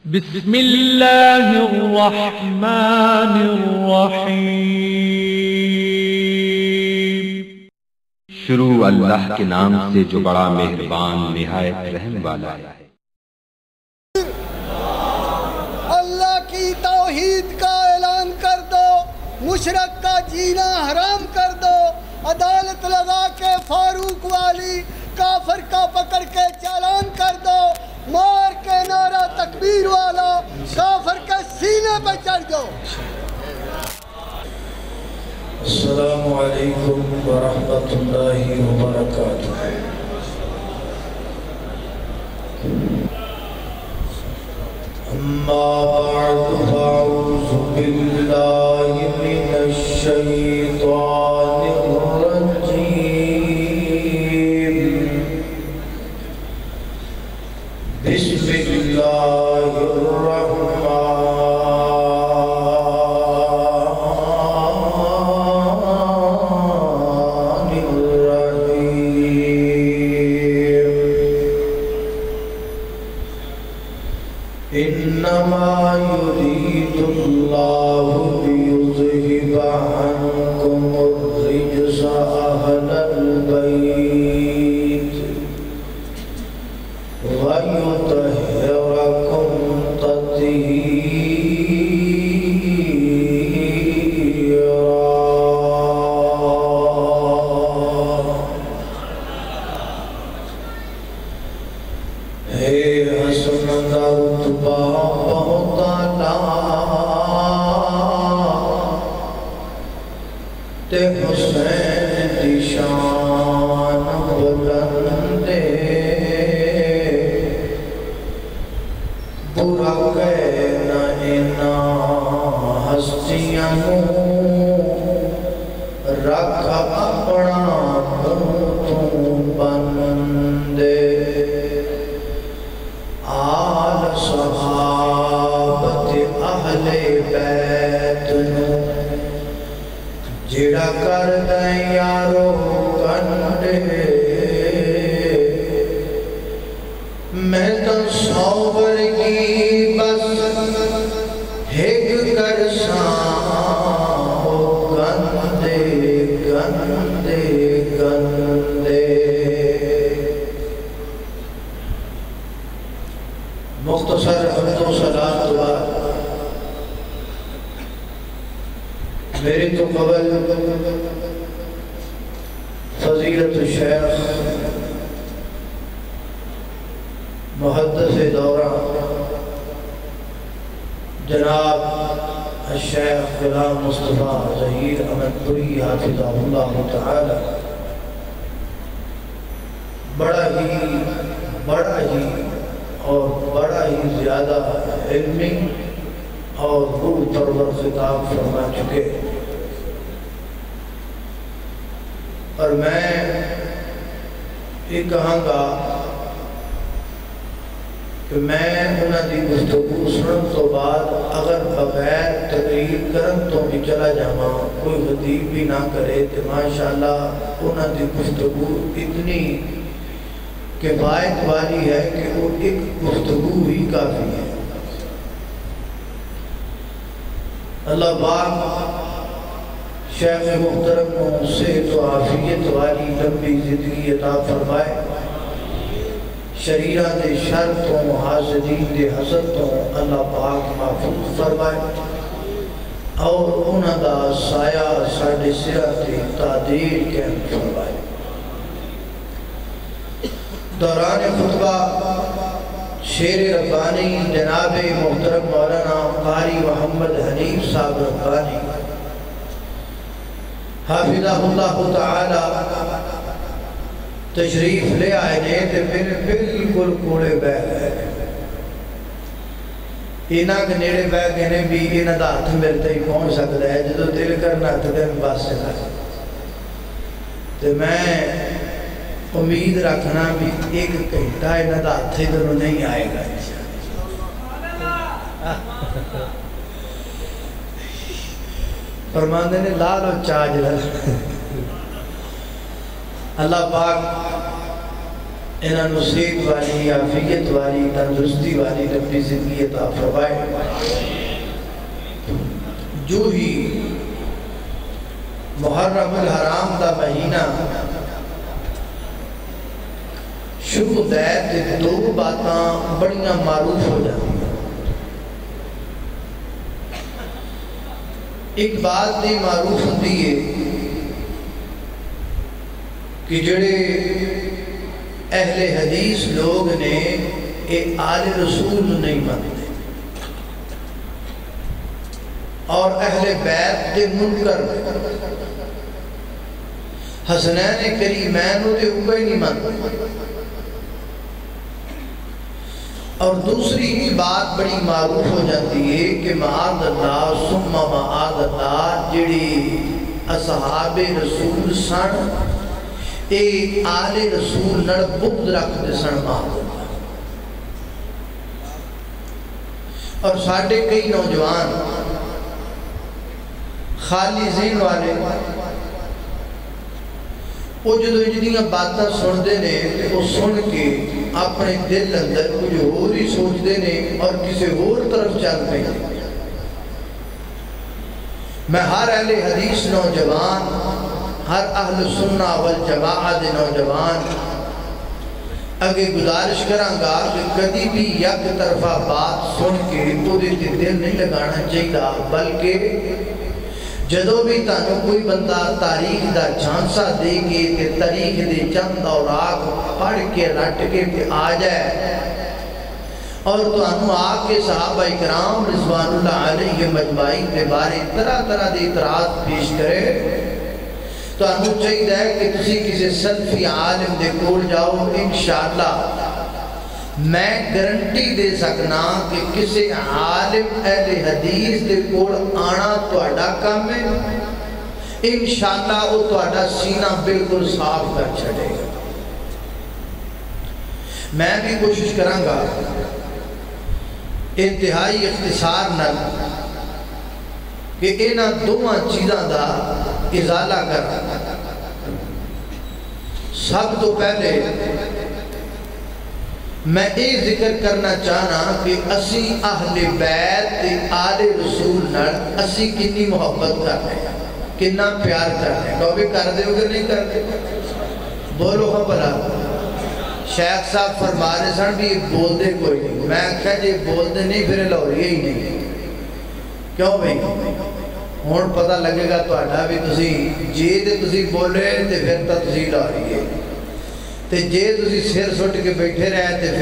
بسم اللہ الرحمن الرحیم۔ شروع اللہ کے نام سے جو بڑا مہربان نہایت رحم والا ہے۔ اللہ کی توحید کا اعلان کر دو، مشرک کا جینا حرام کر دو، عدالت لگا کے فاروق والی کافر کا پکڑ کے چالان کر دو، مار کے نعرہ تکبیر والا کافر کے سینے پہ چڑھ دو۔ السلام علیکم ورحمۃ اللہ وبرکاتہ۔ اما بعد فاعوذ باللہ من الشیطان الرجیم۔ بسم اللہ الرحمن الرحیم۔ انما یرید اللہ لیذہب عنکم الرجس اہل البیت وَيُطَهِّرَكُمْ تَطْهِيرًا۔ ہے حسن رتبہ بہت اعلیٰ، تے حسین دی شان بلند برا کہنا اینا ہستیاں رکھ اپنا تو بندے، آل صحابت اہل بیت جڑا کر دیں یارو کنڈے، میں تو سوور کی بس ہیک کرساں گندے گندے گندے۔ مختصر حمد و صلاۃ دعا میری تو قبل فضیلت الشیخ محدث دورہ جناب الشیخ غلام مصطفیٰ ظہیر احمد پوری حافظہ اللہ تعالی بڑا ہی اور بڑا ہی زیادہ علمی اور روح پرور خطاب فرما چکے، اور میں یہ کہاں گا کہ میں انہاں دی گفتگو سنن تو بعد اگر بغیر تقریر کرن تو بھی چلا جاواں، کوئی خطیب بھی نہ کرے تو ماشاءاللہ انہاں دی گفتگو اتنی کفایت والی ہے کہ وہ ایک گفتگو ہی کافی ہے۔ اللہ پاک شیخ محترم کو صحت و عافیت والی لمبی زندگی عطا فرمائے، شریرہ دے شر تو حاسدین دے حسد تو اللہ پاک محفوظ فرمائے، اور انہاں دا سایہ ساڑھے سرہ تے تعدیر قائم فرمائے۔ دوران خطبہ شیر ربانی جناب محترم مولانا قاری محمد حنیف صاحب ربانی حافظہ اللہ تعالی تشریف لے آئے نے تے میرے بالکل کوڑے بہ گئے، انہاں کے نیڑے بہ گئے نے بھی انہاں دا ہاتھ میرے تے ہی پہنچ سکتا ہے، جدو دل کرنا تو دن بس سکتا ہے، تے میں امید رکھنا بھی ایک گھنٹہ انہاں دا ہاتھ ادھر نہیں آئے گا۔ فرماندے نے لال و چاج لال۔ اللہ پاک انہاں نوں صحت والی عافیت والی تندرستی والی ربی زندگی عطا فرمائے۔ جو ہی محرم الحرام دا مہینہ شروع تے دو باتاں بڑیاں معروف ہو جاتی ہیں۔ ایک بات یہ معروف ہوتی ہے کہ جڑے اہل حدیث لوگ نے یہ آل رسول نہیں مانتے اور اہل بیت دے منکر حسنین کریمین دے اوپر نہیں مانتے۔ اور دوسری بات بڑی معروف ہو جاتی ہے کہ معاذ اللہ ثم معاذ اللہ جڑی اصحاب رسول سن اے آل رسول نڑ بغض رکھتے سن معاذ اللہ۔ اور ساڑھے کئی نوجوان خالی ذہن والے وہ جدو جنیاں باتاں سن دے نے وہ سن کے اپنے دل اندر کچھ اور ہی سوچ دے نے اور کسی اور طرف چل پہ۔ میں ہر اہل حدیث نوجوان، ہر اہل سنہ والجماعہ دے نوجوان اگے گزارش کروں گا کہ کدی بھی یک طرفہ بات سن کے وہ دل نہیں لگانا چاہیے، بلکہ جدو بھی تانوں کوئی بندہ تاریخ دا جھانسا دے کے کہ تاریخ دے چند اوراق پڑھ کے رٹ کے آ جائے اور تانوں آ کے صحابہ اکرام رضوان اللہ علیہ مجمعین کے بارے طرح طرح دے اعتراض پیش کرے تو انہوں چاہیے ہے کہ تسی کسی سلفی عالم دے کول جاؤ، انشاءاللہ میں گارنٹی دے سکنا کہ کسی عالم اہل حدیث دے کول آنا تہاڈا کام ہے، انشاءاللہ وہ تہاڈا سینہ بالکل صاف کر چھڑے گا۔ میں بھی کوشش کراں گا انتہائی اختصار نال کہ انہاں دوواں چیزاں دا ازالہ کر۔ سب تو پہلے میں یہ ذکر کرنا چاہنا کہ اسی اہل بیت آل رسول نڑ اسی کنی محبت کر رہے ہیں، کننا پیار کر رہے ہیں۔ تو بھی کر دے ہوگے نہیں کر دے؟ بولو ہم بلا۔ شیخ صاحب فرما رہے سن بھی بول دے کوئی نہیں، میں کہا جی بول دے نہیں پھر لوری ہی نہیں۔ کیوں بھئی؟ ہون پتہ لگے گا تو اٹھا بھی تسی جی دے تسی بول رہے تے پھر تا تسی لوری ہے، تے جے تسی سر سٹ کے بیٹھے رہے تے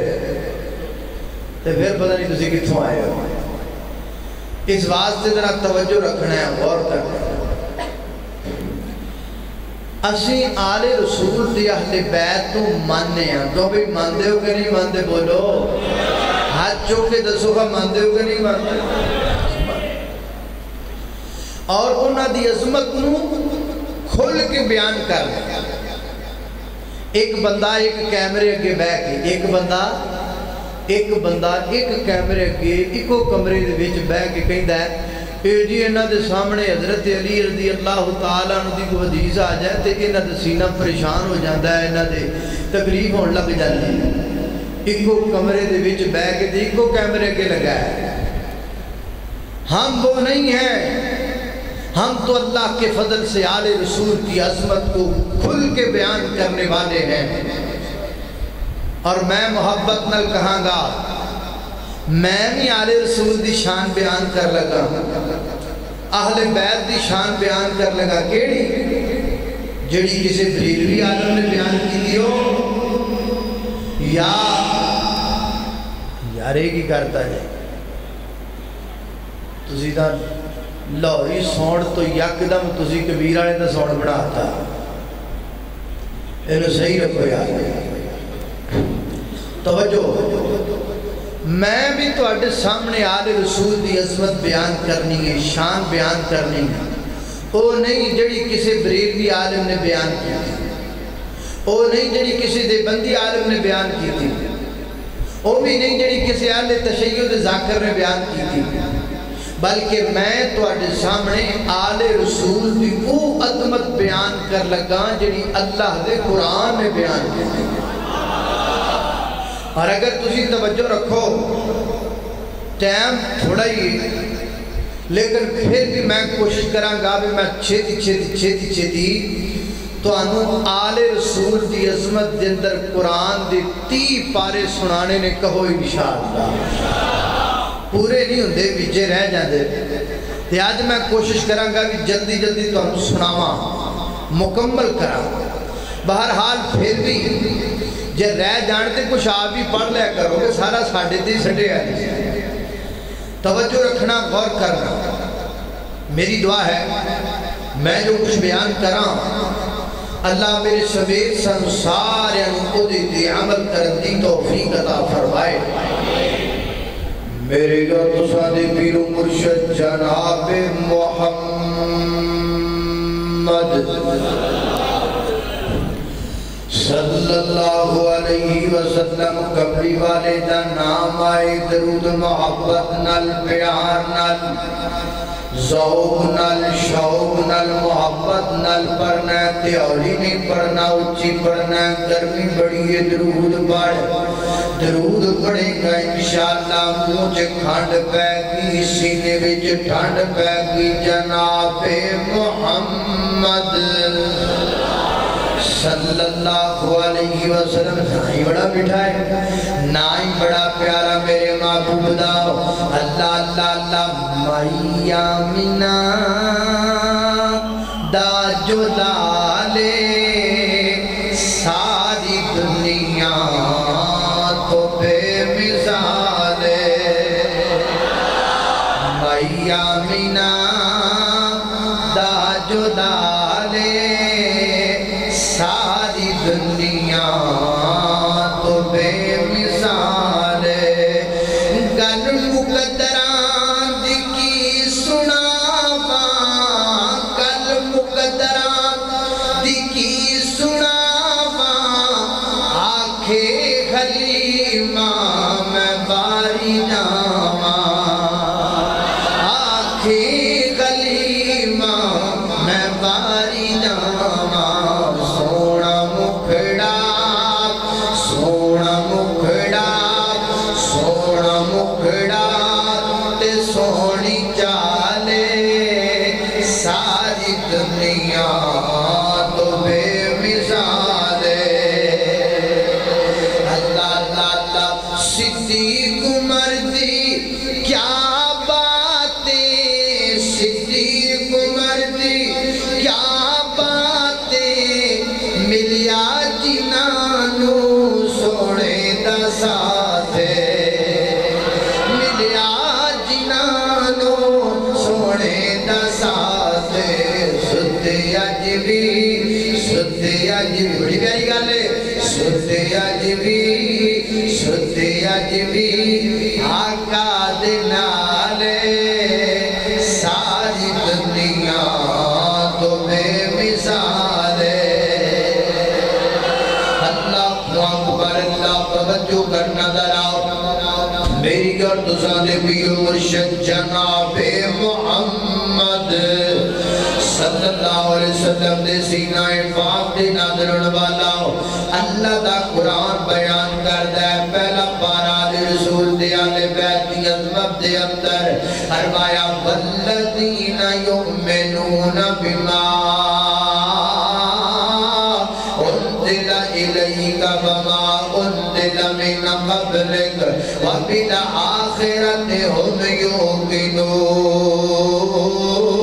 پھر پتہ نہیں تسی کتھوں آئے ہو۔ اس واسطے ذرا توجہ رکھنا ہے، غور کرنا ہے۔ اسی آل رسول دی اہل بیت تو ماننے ہیں، تو بھی ماندے ہو کہ نہیں ماندے؟ بولو ہاتھ چوکے دسو گا ماندے ہو کہ نہیں ماندے؟ اور انہاں دی عظمت نو کھل کے بیان کر لیں۔ ایک بندہ ایک کیمرے اگے بیٹھ کے، ایک بندہ ایک کیمرے اگے ایکو کمرے دے وچ بیٹھ کے کہندا ہے اے جی انہاں دے سامنے حضرت علی رضی اللہ تعالیٰ عنہ دی کوئی حدیث آ جائے تے انہاں دا سینہ پریشان ہو جاندا ہے، انہاں دے تکلیف ہون لگ جاندی ہے۔ ایکو کمرے دے وچ بیٹھ کے ایکو کیمرے اگے لگا ہے۔ ہم وہ نہیں ہیں، ہم تو اللہ کے فضل سے آل رسول کی عظمت کو کھل کے بیان کرنے والے ہیں۔ اور میں محبت نل کہاں گا، میں بھی آل رسول دی شان بیان کر لگا، اہل بیت دی شان بیان کر لگا۔ کیڑی؟ جڑی کسی بریلوی عالم نے بیان کی دیو یا یارے کی کرتا ہے تسی دا لاہوری سوڑ تو یکدم تسی کبیر والے دا سوڑ بناتا، انہوں صحیح رکھو یاد۔ توجہ، میں بھی تو اڈے سامنے آل رسول دی عظمت بیان کرنی ہے، شان بیان کرنی ہے۔ وہ نہیں جڑی کسی بریلوی عالم نے بیان کی تھی، وہ نہیں جڑی کسی دیوبندی عالم نے بیان کی تھی، وہ بھی نہیں جڑی کسی اہل تشیع ذاکر نے بیان کی تھی، بلکہ میں تو اڈے سامنے آل رسول دی وہ عظمت بیان کر لگا جڑی اللہ دے قرآن نے بیان کی تھی۔ اور اگر تسی توجہ رکھو ٹائم تھوڑا ہی لیکن پھر بھی میں کوشش کروں گا بھی میں چھتی تو انہوں آل رسول دی عظمت دے اندر قرآن دی 30 پارے سنانے نے کہو انشاءاللہ پورے نہیں ہوندے ویجے رہ جاندے تے آج میں کوشش کروں گا بھی جلدی جلدی تو انہوں سناواں مکمل کراں بہرحال پھر بھی جے رہ جانتے کچھ آپ ہی پڑھ لیا کرو گے سارا ساڑھے دی سٹے آئی توجہ رکھنا غور کرنا میری دعا ہے میں جو کچھ بیان کراں اللہ میرے سمیت سن سارے انکو دیتی عمل کرتی توفیق عطا فرمائے میرے گھر تو سادے پیر و مرشد جناب محمد صلی اللہ علیہ وسلم قبری والے دا نام آئے درود محبت نل پیار نل ذوق نل شوق نل محبت نل پڑھنا ہے تیوری نہیں پڑھنا اچھی پڑھنا ہے گرمی بڑی ہے درود پڑھے گا انشاءاللہ مجھے کھانڈ پہ گی سینے وچ ٹھنڈ پہ گی جناب محمد صلی اللہ علیہ وسلم نائی بڑا بٹھائے نائی بڑا پیارا میرے محبوب داؤ اللہ اللہ اللہ مائی آمینہ دا جو لالے ساری دنیا تو بے مثال مائی آمینہ دا جو لالے ساری دنیا تو بے مثال گل مقدران دی کی سناواں گل مقدران دی کی سناواں آنکھے حلیمہ میں باری جاواں آنکھے حلیمہ میں باری جاواں سونا مکھڑا تے سونی چالے ساری دنیا تو بے مثال اللہ اللہ صدیق عمر دی کیا باتیں صدیق عمر دی کیا باتیں ملیا جنانو سونے دا ساتھ ملیا جنانو سونے دا ساتھ ستے عجبی بڑی پیاری گل ہے ستے عجبی آقا دے نالے ساری دنیا تو بے مثال اللہ اکبر اللہ توجہ کرنا دراؤ میری گردزان پیر مرشد جناب محمد صلی اللہ علیہ وسلم دے سینہ پاک دے نادرن والا اللہ دا قرآن بیان کردہ ہے پہلا پارا دے رسول دے آلے بیت دی عظمت دے اندر فرمایا والذین یؤمنون بما انزل الیک وما انزل من قبلک وبالآخرۃ هم یوقنون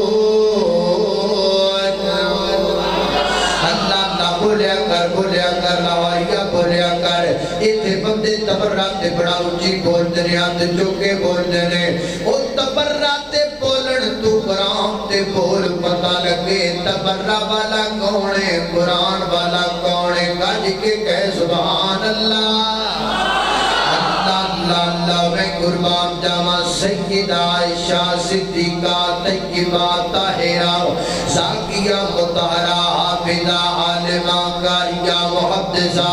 بولیا کر لاوائیا بولیا کر ایتھے بندے تبرات بڑا اچھی بول دنے آتے چوکے بول دنے او تبرات بولن تو قرآن تے بول پتا لگے تبرہ والا کونے قرآن والا کونے گاج کے کہے سبحان اللہ اللہ میں قربان جامع سیدہ عائشہ صدیقہ طیبہ طاہرہ زاکیہ مطہرہ حافظہ عالمہ قاریہ محدثہ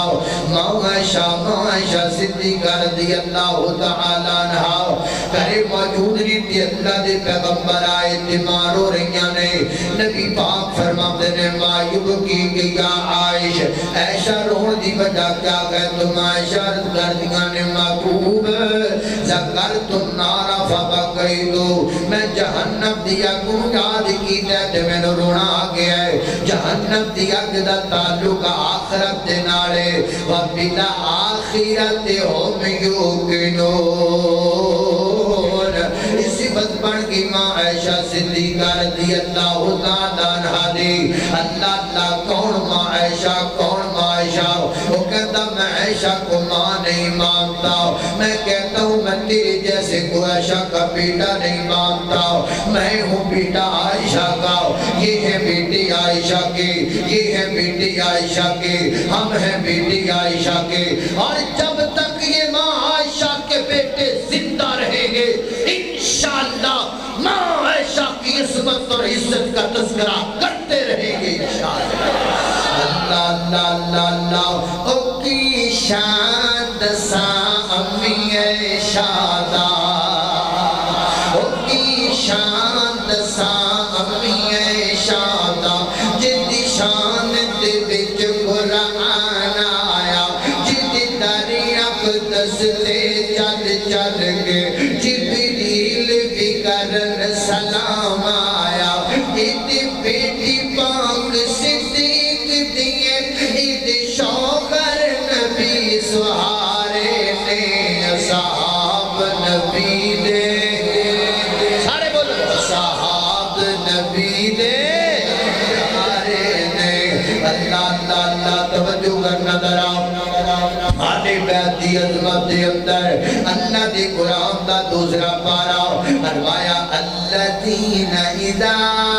عائشہ صدیقہ رضی اللہ تعالیٰ عنہ کرے موجود رہتی اللہ دے پیغمبر آئے تیمار ہو رہی نے نبی پاک فرماتے نے مایوب کی گیا عائش عائشہ رون دی وجہ کیا گئے تم عائشہ رض کر دیا نے محبوب ذکرت النار فبقی دو میں جہنم دیا کو یاد کی دے میں نے رونا آگیا ہے جہنم دیا کدا تعلق آخرت دنارے وَبِلَا آخِرَتِ هُمْ يُوقِنُونَ اسی بات بڑھ گئی ماں عائشہ صدیقہ رضی اللہ تعالیٰ عنہ دی اللہ اللہ کون ماں عائشہ کون ماں عائشہ وہ کہتا میں عائشہ کو ماں نہیں مانتا میں کہتا ہوں میں تیرے جیسے کو عائشہ کا بیٹا نہیں مانتا میں ہوں بیٹا عائشہ کا یہ ہے بیٹی عائشہ کی یہ ہے بیٹی عائشہ کی ہم ہیں بیٹی عائشہ کے اور جب تک یہ ماں عائشہ کے بیٹے زندہ رہیں گے انشاءاللہ ماں عائشہ کی عصمت اور عزت کا تذکرہ کرتے رہیں گے انشاءاللہ اللہ اللہ اللہ اللہ او کی شان دسا امی عائشہ دا او کی شان دسا امی عائشہ دا جدی شان دے وچ قرآن آیا جدی دریا دستے چل چل گے جبریل بھی کرن سلام آیا جدی بیٹی پاک صدیق دیئے جدی شوہر نبی سہارے نے صحاب نبی دے سارے بولو صحاب نبی دے اللہ اللہ اللہ توجہ کرنا درام آنے بیت دی عظمت دے اندر اللہ دی قرآن دا دوسرا پارا فرمایا الذین اذا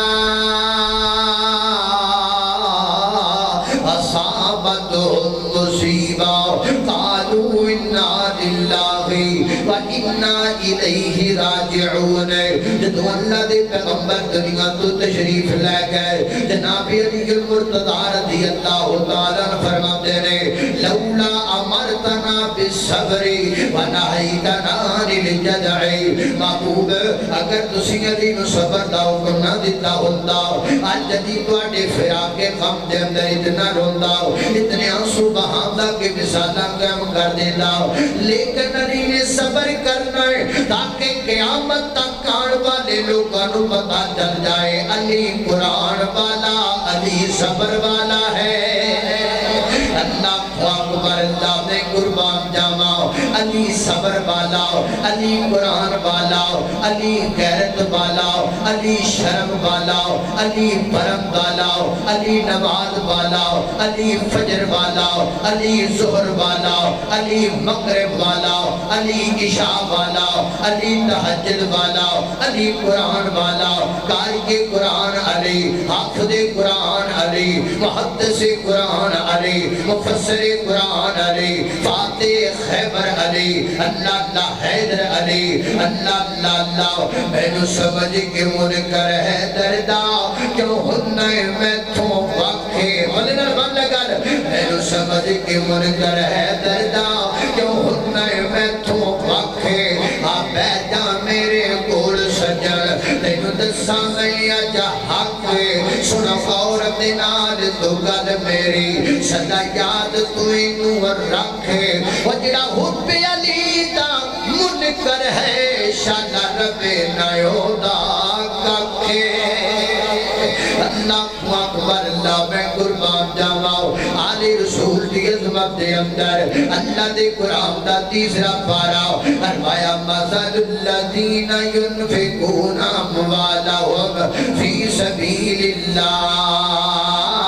اصابتهم مصیبہ قالوا انا للہ وَإِنَّا إِلَيْهِ رَاجِعُونَ جدو اللہ دے پیغمبر دنیا تو تشریف لے گئے جناب علی المرتضی رضی اللہ تعالیٰ فرماتے نے لولا امرتنا بالصبر ونہیتنا للجزع محبوب اگر تسی علی نو صبر دا حکم نہ دیتا ہوتا آج جدی تواڈے فراق کے غم دے اندر اتنا روندا اتنے آنسو بہاندا کہ مثالاں قائم کر دیندا لیکن علی نے صبر کرنا ہے تاکہ قیامت تک آن والے لوگوں کو پتہ چل جائے علی قرآن والا علی صبر والا ہے اللہ اکبر اللہ نے قربان جاواں علی صبر والا علی قرآن والا علی غیرت والا علی شرم والا علی پرم والا علی نماز والا علی فجر والا علی ظہر والا علی مغرب والا علی عشاء والا علی تہجد والا علی قرآن والا قاری قرآن علی حافظ قرآن علی محدث قرآن علی مفسر قرآن علی فاتح خیبر علی اللہ اللہ حیدر علی اللہ اللہ اللہ میں نو سمجھ کے منکر ہے دردہ کیوں ہنائے میں تھوں واقعے مدینہ بند لگر میں نو سمجھ کے منکر ہے دردہ کیوں ہنائے میں تھوں واقعے آپ بیجا میرے گوڑ سجن تینو دساں میں اجا حق سنا عورت نال تو گل میری سدا یاد تو انو رکھے وجڑا حب علی دا منکر ہے شانا رب نیو دا ککھے اللہ اکبر اللہ میں قربان جاواؤ آل رسول دی عظمت دے اندر اللہ دے قرآن دا تیسرا پارا فرمایا مثل الذین ينفقون اموالهم فی سبیل اللہ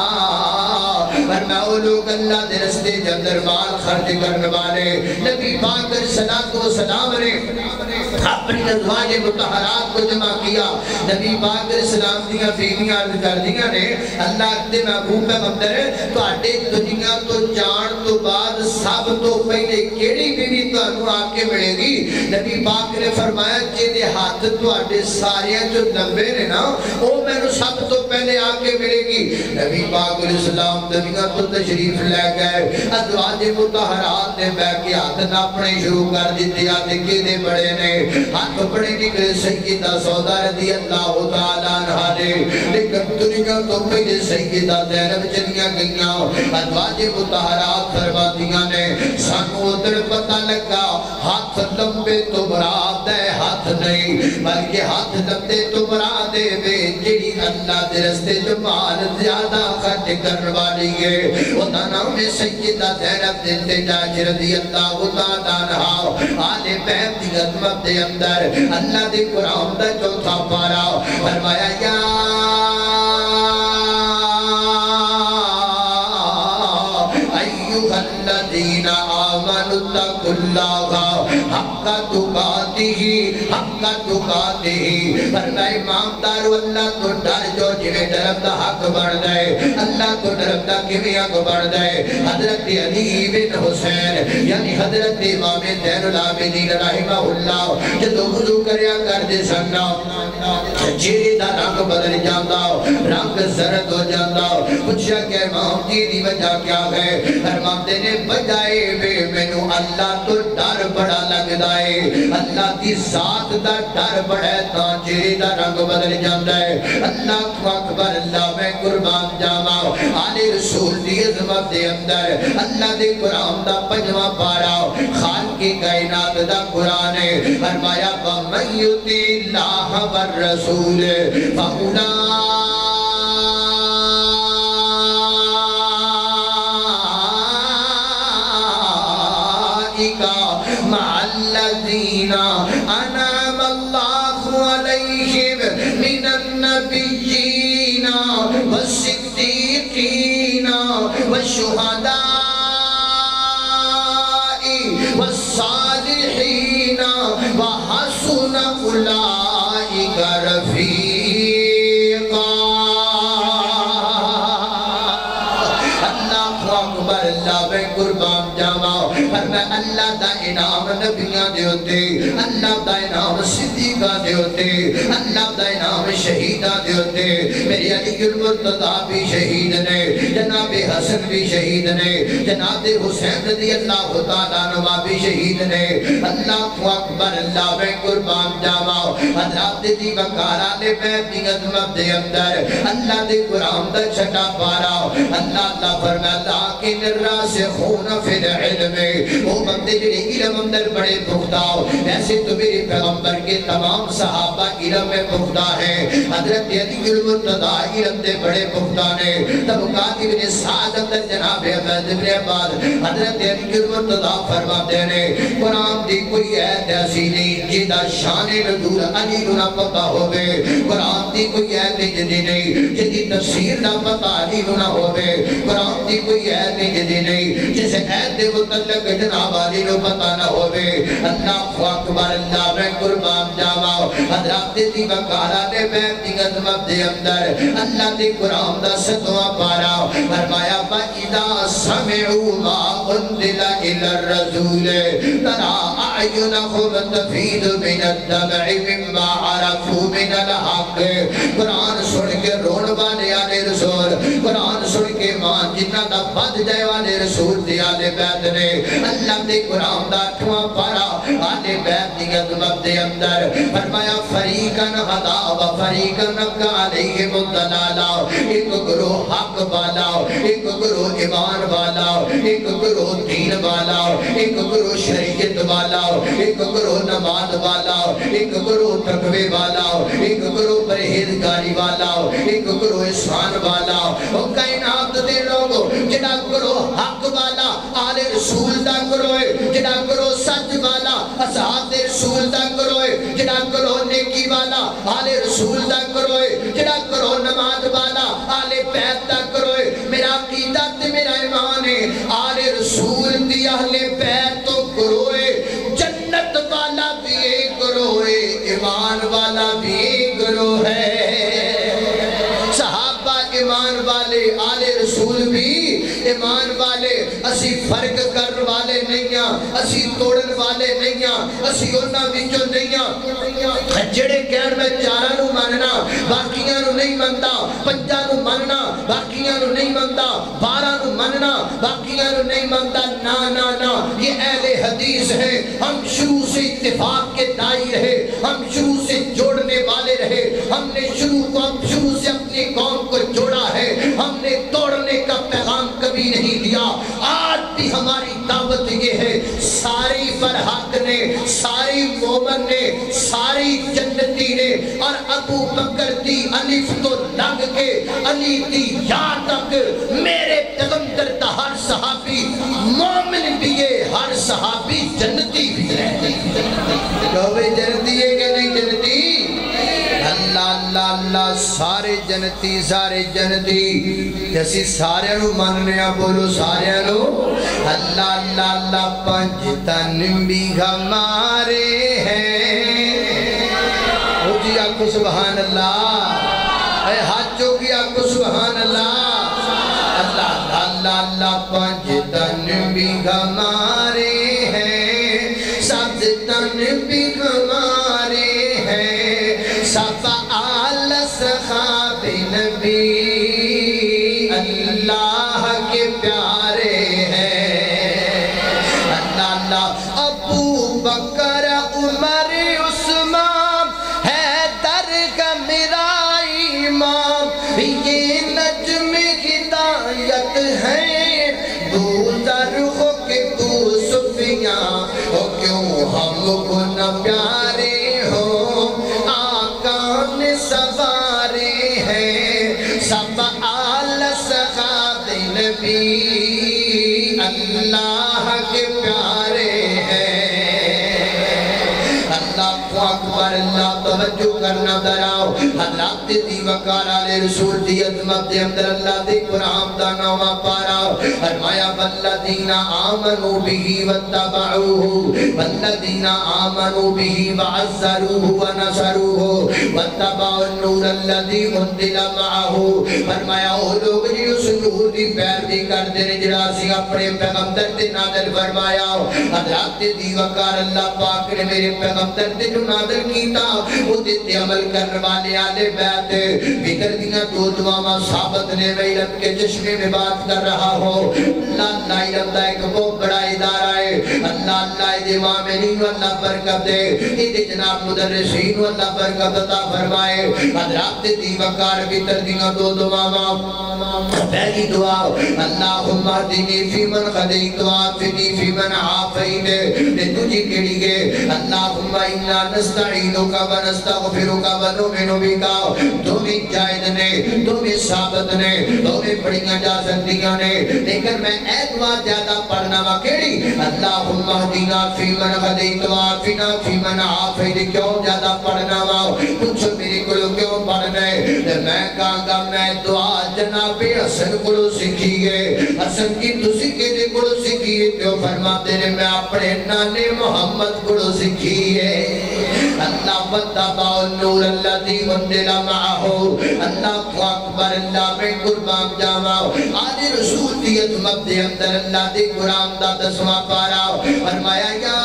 فرماؤ لوگ اللہ دے رستے جندر مال خرچ کرنے والے نبی پاک صلی اللہ نے اپنی ازواج مطہرات کو جمع کیا نبی پاک اسلام دیا بیویاں عرض کر دیا نے اللہ دے محبوب پیغمبر تو آٹے دنیا تو جان تو بعد سب تو پہلے کیڑی بیوی تانوں آ کے ملے گی۔ نبی پاک نے فرمایا جیدے ہاتھ تواڈے ساریاں جو لمبے نے نا وہ مینوں سب تو پہلے آ کے ملے گی۔ نبی پاک علیہ السلام دنیا تو تشریف لے گئے، ازواج مطہرات نے بیٹھ کے ہاتھ ناپنے شروع کر دیتے، دیکھے دے بڑے نے ہاتھ بڑے نکلے سیدہ سودا رضی اللہ تعالیٰ عنہا نے، لیکن دنیا تو پہلے سیدہ زینب چلیاں گئیاں۔ ازواج مطہرات فرماتیاں نے سانو ادھر پتہ لگا ہاتھ لمبے تو مراد ہے ہاتھ نہیں، بلکہ ہاتھ لمبے تو مراد ہے جڑی اللہ دے رستے جو مال زیادہ خرچ کرنے والی ہے، انہاں نام سیدہ زینب بنت جحش رضی اللہ تعالیٰ عنہا۔ آل بیت دی عظمت دے اندر اللہ دے قرآن دا چوتھا پارا فرمایا یا ایھا الذین آمنوا اتقوا اللہ حق تقاتہ فرمایا ایماندار اللہ تو ڈر جو جویں ڈرم دا حق بن جائے، اللہ تو ڈرم دا کیویں حق بن جائے۔ حضرت علی بن حسین یعنی حضرت امام زین العابدین رحمہ اللہ جدو وضو کریا کرتے سننا چہرے دا رنگ بدل جاتا، رنگ زرد ہو جاتا۔ پوچھا کہ امام جی دی وجہ کیا ہے؟ فرماتے نے بجائے بے مینوں اللہ تو ڈر بڑا لگدا ہے، اللہ دی ذات دا ڈر بڑا ہے تا چہرے دا رنگ بدل جاتا ہے۔ اللہ اکبر، اللہ میں قربان جاواں۔ آل رسول دی عظمت دے اندر اللہ دے قرآن دا پنجواں پارا خالق کائنات دا قرآن ہے۔ فرمایا وَمَن يُطِعِ اللَّهَ وَالرَّسُولَ مع الذين أنعم الله عليهم من النبيين والصديقين والشهداء والصالحين وحسن أولئك رفيقا۔ اللہ اکبر، اللہ میں قربان جاواں۔ فرمایا اللہ دا انعام نبیاں دے ہوتے، اللہ دا انعام صدیقاں دے ہوتے، اللہ دا انعام شہیداں دے ہوتے۔ میری علی المرتضیٰ بھی شہید نے، جناب حسن بھی شہید نے، جناب حسین رضی اللہ تعالیٰ عنہ بھی شہید نے۔ اللہ اکبر، اللہ میں قربان جاواں۔ حضرات دی وقارہ نے بیت دی عظمت دے اندر اللہ دے قرآن دا چھٹا پارا اللہ فرمایا لیکن الراسخون فی العلم، وہ بندے جڑے علم اندر بڑے پختہ ہو، ایسے تو میرے پیغمبر کے تمام صحابہ علم میں پختہ ہیں۔ حضرت علی المرتضیٰ علم دے بڑے پختہ نے۔ طبقات ابن سعد اندر جناب عبید ابن عباد حضرت علی المرتضیٰ فرماتے ہیں قرآن دی کوئی ایت ایسی نہیں جیدہ شان نزول علی نہ پتہ ہوئے، قرآن دی کوئی ایت جدی نہیں جدی تفسیر نہ پتہ علی نہ ہوئے، قرآن دی کوئی ایت جدی نہیں جسے ایت دے متعلق جناب علی نہ پتہ نہ ہوئے۔ اللہ اکبر، اللہ میں قربان جاواں۔ حضرات دی وقارہ نے بیت دی عظمت دے اندر اللہ دی قرآن دا ستواں پارا فرمایا فَإِذَا سَمِعُوا مَا أُنزِلَ إِلَى الرَّسُولِ تَرَىٰ أَعْيُنَهُمْ تَفِيضُ مِنَ الدَّمْعِ مِمَّا عَرَفُوا مِنَ الْحَقِّ۔ قرآن سن کے رون والے آلے رسول، قرآن سن کے مان جنہ دا بد جائے والے رسول دی آلے بیت نے اللہ دے قرآن دا اٹھواں پارا آلے بیت دی عظمت دے اندر فرمایا فریقاً ہدا و فریقاً نبکا علیہم الدلالہ، ایک گروہ حق والا، ایک گروہ ایمان والا، ایک گروہ دین والا، ایک گروہ شریعت والا، ایک گروہ نماز والا، ایک گروہ تقوی والا، ایک گروہ پرہیزگاری والا، ایک گروہ احسان والا۔ وہ کائنات دے لوگوں جڑا گروہ حق والا آل رسول دا گروہ ہے، جڑا گروہ سچ والا اصحاب رسول دا گروہ ہے، جڑا گروہ نیکی والا آل رسول دا گروہ ہے، جڑا گروہ نماز والا آل بیت دا گروہ ہے۔ میرا عقیدہ تے میرا ایمان ہے آل رسول دی اہل بیت تو گروہ ہے، جنت والا بھی ایک گروہ ہے، ایمان والا بھی ایک گروہ ہے۔ صحابہ ایمان والے، آل رسول بھی ایمان والے، اسی فرق کرنے والے نہیں ہیں، اسی اسی توڑن والے نہیں ہاں، اسی انہاں وچوں نہیں ہاں جڑے کہن میں چاراں نو مننا باقیاں نو نہیں مندا، پنجاں نو مننا باقیاں نو نہیں مندا، 12 نو مننا باقیاں نو نہیں مندا۔ نا نا نا، یہ اہل حدیث ہے، ہم شروع سے اتفاق کے دائی رہے، ہم شروع سے جوڑنے والے رہے، ہم نے شروع سے اپنی قوم کو جوڑا ہے، ہم نے توڑنے کا پیغام کبھی نہیں دیا۔ آج بھی ہماری دعوت یہ ہے، ساری برحق نے، ساری مومن نے، ساری جنتی نے، اور ابو بکر دی الف تو لگ کے علی دی یا تک، میرے پیغمبر دا ہر صحابی مومن بھی ہے، ہر صحابی جنتی بھی ہے۔ کہوے جنتی ہے کہ نہیں جنتی؟ اللہ اللہ اللہ، سارے جنتی سارے جنتی، جیسی سارے نو مننے بولو سارے نو اللہ اللہ اللہ۔ پنج تن بھی ہمارے ہیں، ہو جی آپ کو سبحان اللہ، اے ہاتھوں کی آپ کو سبحان اللہ، اللہ اللہ اللہ۔ پنج تن بھی ہمارے ہیں، سب تن بھی ہمارے ہیں، سب آل صحاب نبی اللہ کے پیارے ہیں۔ اللہ اللہ، ابو بکر عمر عثمان حیدر کا میرا امام، یہ نجم ہدایت ہے، دو ذرخوں کے دو صفیاں، او کیوں ہم کو نہ پیارے ہو، آقا نے سوارے ہیں، سب آل صحاب نبی اللہ کے پیارے ہیں۔ اللہ اکبر، اللہ توجہ کرنا دراؤ، حضرات دی وقار علی رسول دی عظمت دے اندر اللہ دی قرآن دا نوہ پاراؤ، فرمایا والذین آمنوا به واتبعوه، والذین آمنوا به وعزروه ونصروه واتبعوا النور الذی انزل معه۔ فرمایا وہ لوگ جی اس نور دی پیروی کرتے ہیں جڑا سی اپنے پیغمبر تے نازل فرمایا۔ حضرات دی وقار اللہ پاک نے میرے پیغمبر تے جو نازل کیتا وہ دیتے عمل کرنے والے آلے بیت بکر دیاں دو دعاواں ثابت نے، میں علم کے چشمے میں بات کر رہا ہو۔ اللہ علم دا ایک بہت بڑا ادارہ ہے، اللہ امامین و اللہ برکت دے، ایدے جناب مدرسین و اللہ برکت عطا فرمائے۔ حضرات دی وقار بکر دیاں دو دعاواں، پہلی دعا اللہم اہدنی فی من ہدیت وعافنی فی من عافیت، تجھے کیڑی گے اللہم انا نستعینک ونستغفرک ونؤمن بک، تمہیں جائز نے، تمہیں ثابت نے، تمہیں پڑھیاں جا سکتیاں نے، لیکن میں ایک بات زیادہ پڑھنا وا کیڑی اللہم اہدنا فی من ہدیت وعافنا فی من عافیت، کیوں زیادہ پڑھنا وا؟ پوچھو میرے کو کیوں پڑھنا ہے؟ میں کہاں گا میں دعا جناب حسن کو سکھیے، حسن کی تو سکھے دے کو سکھیے، کیوں فرماتے نے میں اپنے نانے محمد کو سکھیے۔ اللہ واتبعوا النور الذی انزل معہ، اللہ اکبر، اللہ میں قربان جاواں۔ آج رسول دی عظمت دے اندر اللہ دی قرآن دا 10واں پارا فرمایا یا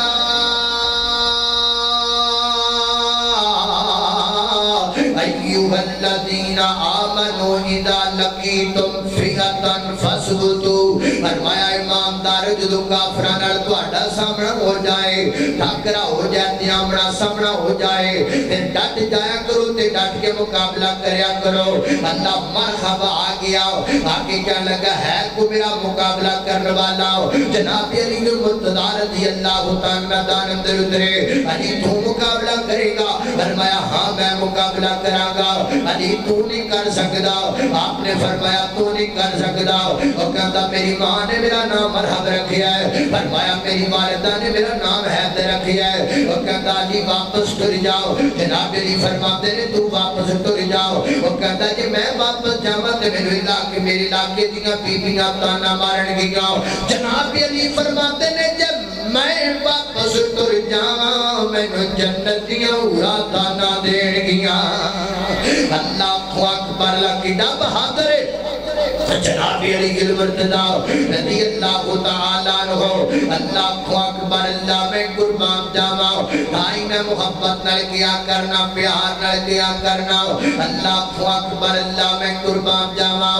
ایوہ الذین آمنوا اذا لقیتم فئۃ فاثبتوا، فرمایا ایماندار جدو کافران تہاڈا سامنا ہو جائے، ٹھاکرا ہو جائے، آمنا سامنا ہو جائے، پھر ڈٹ جایا کرو تے ڈٹ کے مقابلہ کریا کرو۔ اللہ مرحبا آ گیا، آگے کیا لگا ہے کو میرا مقابلہ کرنے والا، جناب علی المرتضی رضی اللہ تعالیٰ دانم در اترے، علی تو مقابلہ کرے گا؟ فرمایا ہاں میں مقابلہ کراں گا۔ علی تو نہیں کر سکتا، آپ نے فرمایا تو نہیں کر سکتا، اور کہتا میری ماں نے میرا نام مرحب رکھیا ہے، فرمایا میری والدہ نے میرا نام حیدر رکھیا ہے، اور کہتا علی واپس ٹر جاؤ، جناب علی فرماتے نے تو واپس ٹر جاؤ، اور کہتا کہ میں واپس جاواں تے میرے علاقے دیاں بیبیاں تانا مارن گیاں، جناب علی فرماتے نے جب میں واپس ٹر جاواں مینوں جنت دیاں اورا تانا دین گیاں۔ اللہ اکبر، اللہ کی ڈب بہادر ہے، جناب علی المرتضی رضی اللہ تعالیٰ عنہ اللہ اکبر اللہ میں قربان جاوا بھائی میں محبت نہ کیا کرنا پیار نہ کیا کرنا اللہ اکبر اللہ میں قربان جاوا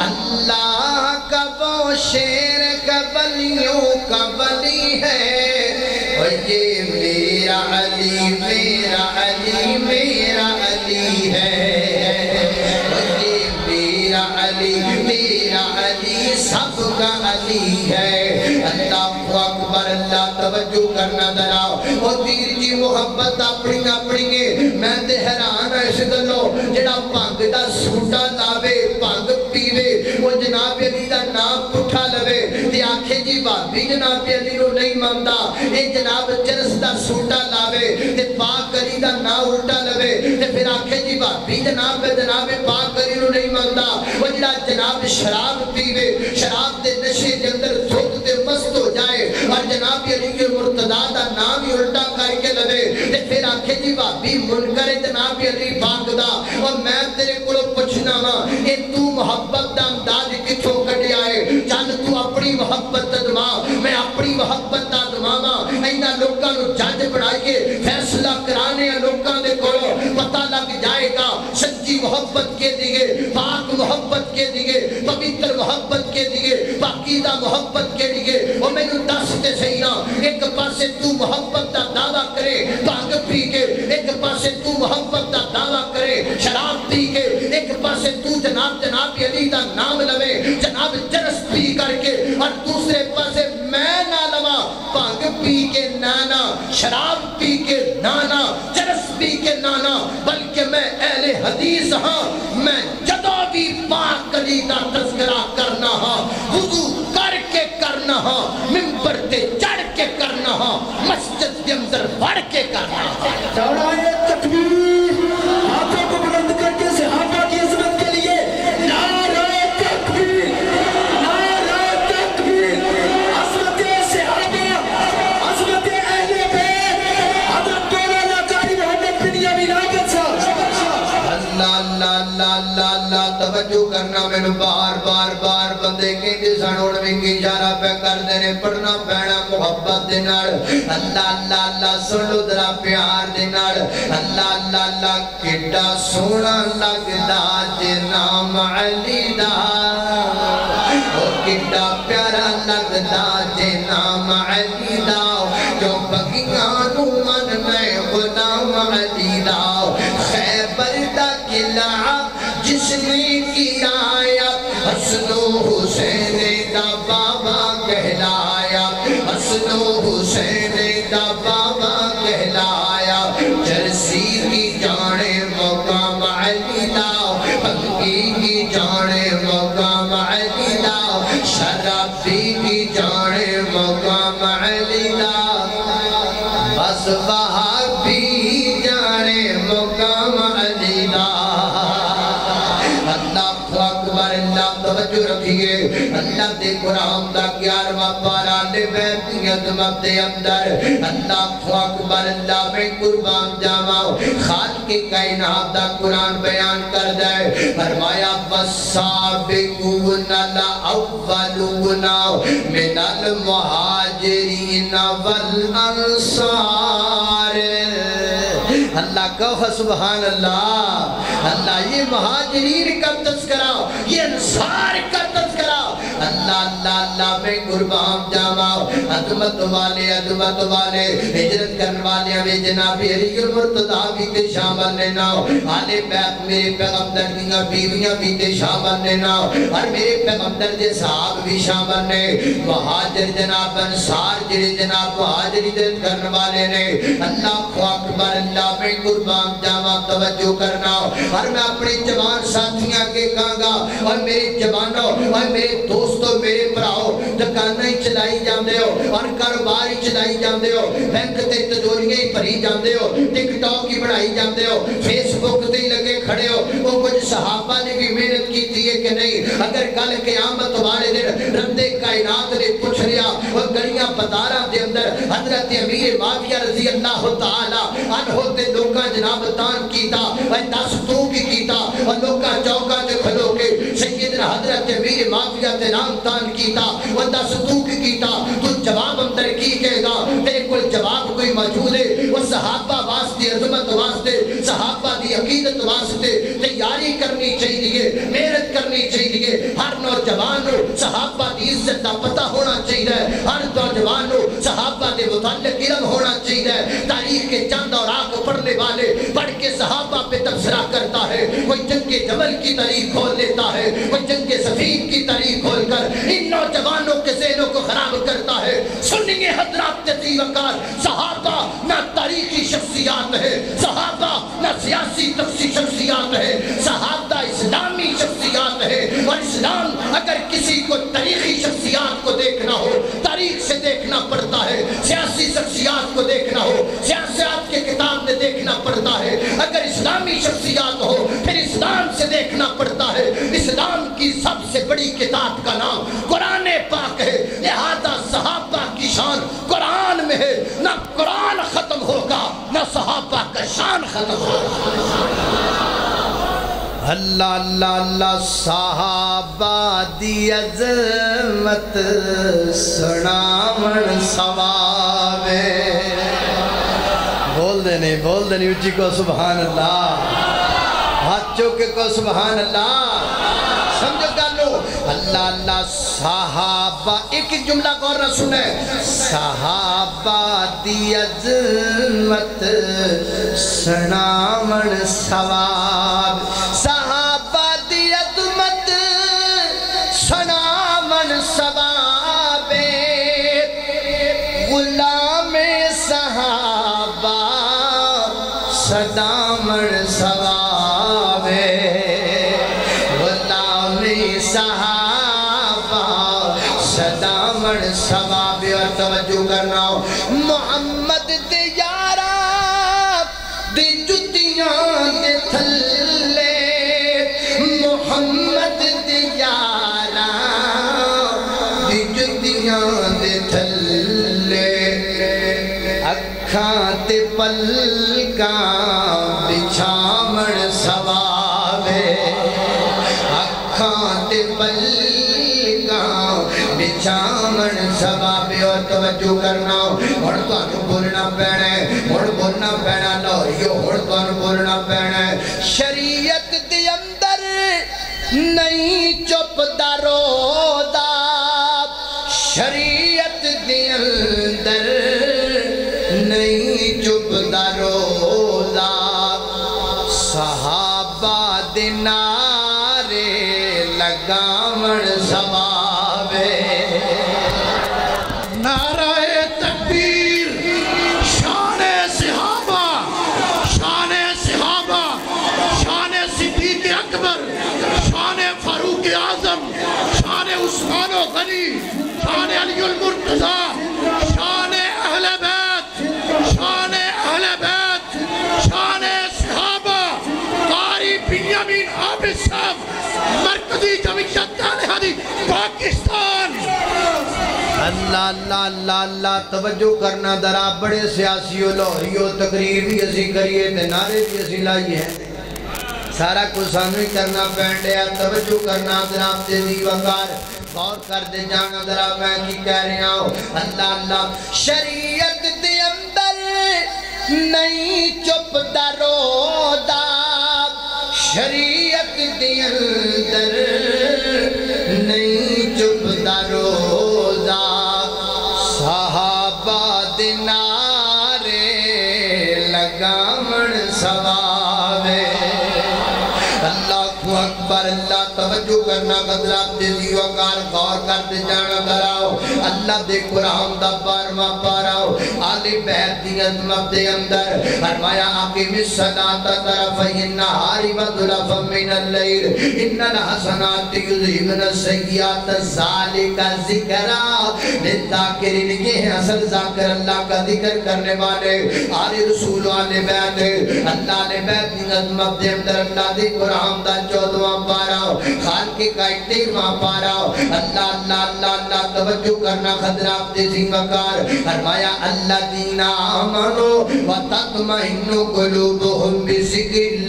اللہ کا وہ شیر کا ولیوں کا ولی ہے اور یہ میرا علی میرا علی میرا علی ہے اور یہ میرا علی میرا علی سب کا علی ہے اللہ اکبر اللہ توجہ کرنا ذرا او پیر جی محبت اپنی اپنی میں تے حیران اس گلو جڑا بھنگ دا سوٹا لاوے بھنگ پیوے وہ جناب علی دا نام اٹھا لوے تے آکھے جی بھابی جناب علی نو نہیں مندا اے جناب چرس دا سوٹا لاوے تے پاک علی دا نام الٹا لوے تے پھر آکھے جی بھابی جناب پاک علی نو نہیں مندا وہ جڑا جناب شراب پیوے شراب دے نشے دے اندر دھوت تے مست ہو جائے اور جناب علی کے مرتضی دا نام ہی الٹا کر کے لوے تے پھر آکھے جی بھابی منکر جناب علی پاک دا اور میں تیرے کولو پوچھنا وا اے تو محبت دا انداز کتھوں کڈیا ہے چل تو اپنی محبت دما میں اپنی محبت دا دماواں اینا لوکاں نو جج بنائیے فیصلہ کرانے لوکاں دے کولو پتہ لگ جائے گا سچی محبت کے دیے پاک محبت کے دیے پوتر محبت کے دیے پاکیزہ محبت کے لیے وہ میں نو دستے صحیح نا ایک پاسے تو محبت دا دعویٰ کرے بھنگ پی کے ایک پاسے تو محبت دا دعویٰ کرے شراب پی کے ایک پاسے تو جناب علی دا نام لوے جناب چرس پی کر کے اور دوسرے پاسے میں نہ لوا بھنگ پی کے نانا شراب پی کے نانا چرس پی کے نانا بلکہ میں اہل حدیث ہاں میں جدو بھی پاک علی دا تذکرہ کرنا ہاں وضو کر کے کرنا ہاں ممبر تے چڑھ کے کرنا ہاں مسجد کے اندر بڑھ کے کرنا ہاں نعرہ تکبیر ہاتھوں کو بلند کر کے صحابہ کی عظمت کے لیے نعرہ تکبیر عظمت صحابہ عظمت اہل بیت حضرت مولانا قاری محمد بن یمین عابد صاحب اللہ اللہ اللہ اللہ اللہ توجہ کرنا میں بار بار بار بندے کے جسان اور میں کی اشارہ پہ کر دینے پڑھنا پینا محبت دینار اللہ اللہ اللہ سنو درہ پیار دینار اللہ اللہ اللہ کٹا سونا لگدا جنام علی دا اور کٹا پیارا لگدا جنام علی دا جو بگیانو من میں غلام علی دا خیبر دا قلعہ جس نے کیا حسن و حسین دا بابا کہلایا حسن و حسین دا بابا کہلایا جرسی کی جانے مقام علی دا پنگی کی جانے مقام علی دا شرابی کی جانے مقام علی دا بس وہابی جانے مقام علی دا اللہ توجہ رکھیے اللہ دے قرآن دا 11واں پارہ لے بیتی عظمت دے اندر اللہ اکبر اللہ میں قربان جاواں خالق کائنات دا قرآن بیان کر دے فرمایا والسابقون الاولون من المہاجرین والانصار اللہ کہو سبحان اللہ اللہ یہ مہاجرین کا تذکرہ یہ انصار کا تذکرہ اللہ اللہ اللہ میں قربان جاواں عظمت والے ہجرت کرنے والے ہمیں جناب علی المرتضی بھی تے شامل لینا آلے بیت میرے پیغمبر دیاں بیویاں بھی تے شامل لینا اور میرے پیغمبر دے صحاب بھی شامل نے مہاجر جناب انصار جڑے جناب مہاجر ہجرت کرنے والے نے اللہ اکبر اللہ میں قربان جاواں توجہ کرنا اور میں اپنے جوان ساتھیاں کے کہاں گا اور میرے جوانوں اور میرے دوستوں میرے پراؤ دکانیں چلائی جاندے ہو اور کاروبار چلائی جاندے ہو بینک تے تجوریاں ہی بھری جاندے ہو ٹک ٹاک ہی بڑھائی جاندے ہو فیس بک تے لگے کھڑے ہو وہ کچھ صحابہ نے بھی محنت کی تھی کہ نہیں اگر کل قیامت والے دن رب کائنات نے پوچھ لیا اور گلیاں بازاراں دے اندر حضرت امیر معاویہ رضی اللہ تعالی عنہ تے لوکاں جناب دان کیتا اور دس تو کی کیتا اور لوکاں چوکاں تے کھلو کے سیدنا حضرت امیر تے نام تان کیتا وہ دس تو کیتا تو جواب اندر کی کہے گا تیرے کوئی جواب کوئی موجود ہے وہ صحابہ واسطے عظمت واسطے صحابہ دی عقیدت واسطے تیاری کرنی چاہیے محنت کرنی چاہیے ہر نوجوان نو صحابہ دی عزت دا پتہ ہونا چاہیے ہر نوجوان نو صحابہ دے متعلق علم ہونا چاہیے تاریخ کے چند اور آنکھ پڑھنے والے پڑھ کے صحابہ پہ تبصرہ کرتا ہے کوئی جنگ جمل کی تاریخ کھول لیتا ہے کوئی جنگ صفین کی تاریخ کھول کر ان نوجوانوں کے ذہنوں کو خراب کرتا ہے سنیے حضرات عزیز وقار صحابہ نہ تاریخی شخصیات ہے صحابہ نہ سیاسی شخصیات ہے صحابہ اسلامی شخصیات ہے اور اسلام اگر کسی کو تاریخی شخصیات کو دیکھنا ہو تاریخ سے دیکھنا پڑتا ہے سیاسی شخصیات کو دیکھنا ہو سیاست کے کتاب میں دیکھنا پڑتا ہے اگر اسلامی شخصیات ہو پھر اسلام سے دیکھنا پڑتا ہے اسلام کی سب سے بڑی کتاب کا نام قرآن پاک ہے لہذا صحابہ کی شان قرآن میں ہے نہ قرآن ختم ہوگا نہ صحابہ کا شان ختم ہوگا اللہ اللہ اللہ صحابہ دی عظمت سنامن ثوابے بول دے نہیں اچھی کو سبحان اللہ ہاتھ چوکے کو سبحان اللہ سمجھو کر لو اللہ اللہ صحابہ ایک جملہ غور نہ سنے صحابہ دی عظمت سنامن ثواب صحابہ دی عظمت سنامن ثواب غلام صحابہ صدامن ثواب غلام صحابہ صدامن ثواب اور توجہ کرنا محمد دے یارا دی جتیاں دے تھلے محمد دے یارا دی جتیاں دے تھلے اکھاں تے پلکاں بچھامن ثوابے اکھاں تے پلکاں بچھامن ثوابے اور توجہ کرنا اور تو انہوں بولنا پینا ہے اور بولنا پینا لوریو اور تو انہوں بولنا پینا ہے شریعت دی اندر نہیں چپ دارو دا شریعت دی اندر نہیں چپ دارو دا صحابہ دے نعرے لگامن ثوابے نعرہ تکبیر شان صحابہ شان صدیق اکبر شان فاروق اعظم شان عثمان و غنی شان علی المرتضی شان اہل بیت شان اہل بیت شان صحابہ قاری بنیامین عابد صاحب مرکزی جمعیت دالہدی پاکستان اللہ اللہ اللہ اللہ توجہ کرنا درا بڑے سیاسیوں لوہریوں تقریر بھی اسی کریے تے نعرے بھی اسی لائیے ہیں سارا کچھ سامنے کرنا پینڈیا توجہ کرنا درا تیزی وقار غور کر دے جانا درا میں کی کہہ رہا ہوں اللہ اللہ شریعت دے اندر نہیں چپ دارو دا شریعت دے اندر نہیں چپ دارو دا صحابہ دے نعرے لگامن ثوابے اللہ اکبر اللہ توجہ کرنا قدرات دیزی وقار غور کرتے جانا دراؤ اللہ دے قرآن دا بارما پاراؤ آلی بیت دی عظمت دے اندر فرمایا آقیم الصلاة طرفی النہاری و ظلفا من اللیل ان الحسنات یذہبن السیئات ذالک ذکرا للذاکرین یہ ہے اصل ذاکر اللہ کا ذکر کرنے والے آلی رسول آلی بیت اللہ نے بیت دی عظمت دے اندر اللہ دے قرآن دا 14واں پاراؤ خالق کا 13واں پاراؤ اللہ اللہ اللہ اللہ توجہ کرنا خدرات دے زنگکار فرمایا اللہ دینا آمنو و تطمئن قلوبهم بذکر اللہ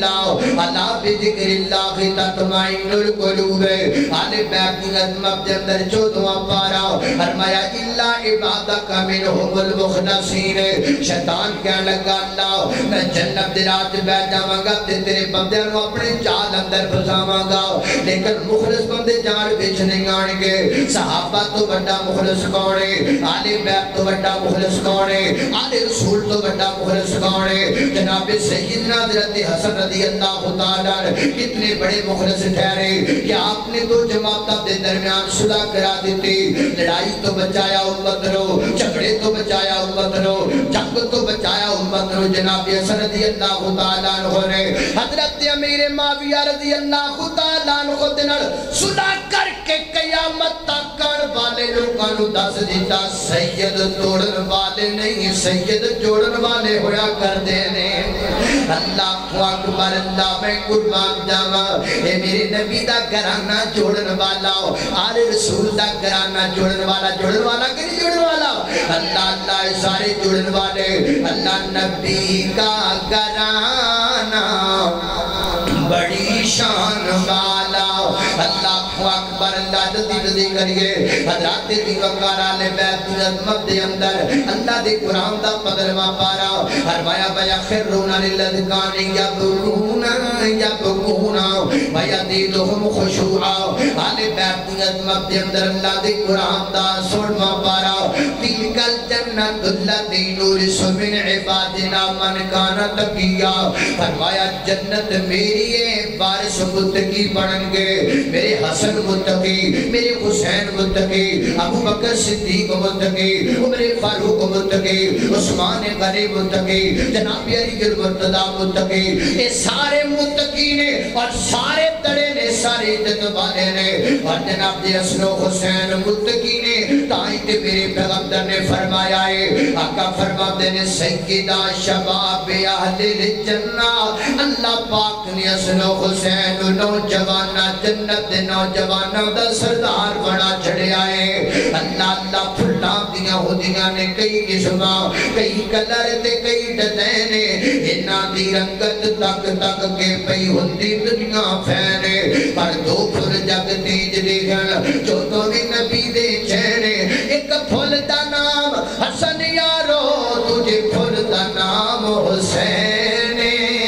اللہ الا بذکر اللہ تطمئن القلوب آل بیت کی عظمت کے اندر 14واں پارہ فرمایا الا عبادک منہم المخلصین شیطان کہنے لگا اللہ میں جنت دی رات بیٹھ جاواں گا تے تیرے بندیاں نو اپنے جال اندر پھساواں گا لیکن مخلص بندے جال وچ نہیں آن گے صحابہ تو بڑا مخلص کون ہے آل بیت تو بڑا مخلص کون ہے آل رسول تو بڑا مخلص کون ہے جناب سیدنا حضرت حسن رضی اللہ تعالیٰ کتنے بڑے مخلص ٹھہرے کہ آپ نے تو جماعتوں کے درمیان صلح کرا دیتی لڑائی تو بچایا امت رو جھگڑے تو بچایا امت رو جنگ تو بچایا امت رو جناب حسن رضی اللہ تعالیٰ عنہ نے حضرت امیر معاویہ رضی اللہ تعالیٰ عنہ دنر صلح کر کے قیامت تک کر والے لوگوں نے دس دیتا سید توڑن والے نہیں سید جوڑن والے ہویا کر دینے اللہ اکبر اللہ میں قربان جاواں اے میرے نبی دا گھرانہ جوڑن والا آل رسول دا گھرانہ جوڑن والا کہ نہیں جوڑن والا اللہ اللہ سارے جوڑن والے اللہ نبی کا گھرانہ بڑی شان والا اللہ اکبر اللہ جلدی کریے حضرات دی وقار آل بیت دی عظمت دے اندر اللہ دے قرآن دا 15واں پارہ فرمایا وَيَخِرُّونَ لِلْأَذْقَانِ يَبْكُونَ وَيَزِيدُهُمْ خُشُوعًا آل بیت دی عظمت دے اندر اللہ دے قرآن دا 16واں پارہ تِلْكَ الْجَنَّةُ الَّتِي نُورِثُ مِنْ عِبَادِنَا مَنْ كَانَ تَقِيًّا فرمایا جنت میری وارث متقی بنن گے میرے حسن متقی میرے حسین متقی ابو بکر صدیق متقی عمر فاروق متقی عثمان غنی متقی جناب علی المرتضی متقی یہ سارے متقی نے اور سارے تڑے نے سارے عزت والے نے اور جناب حسن و حسین متقی نے تائیں تے میرے پیغمبر نے فرمایا ہے آقا فرماتے نے سیدہ شباب اہل الجنہ اللہ پاک نے حسن و حسین نوجوانہ جنت نوجوانہ دا سردار بڑا چھڑے آئے اللہ اللہ پھلنا دیا ہو دیا نے کئی قسمہ کئی کلر تے کئی ڈزینے انہاں دی رنگت تک تک کے پئی ہوندی دنیا پھینے پر دو پھر جگ تیج دیکھن جو تو بھی نبی دے چہرے ایک پھول دا نام حسن یارو تجھے پھول دا نام حسین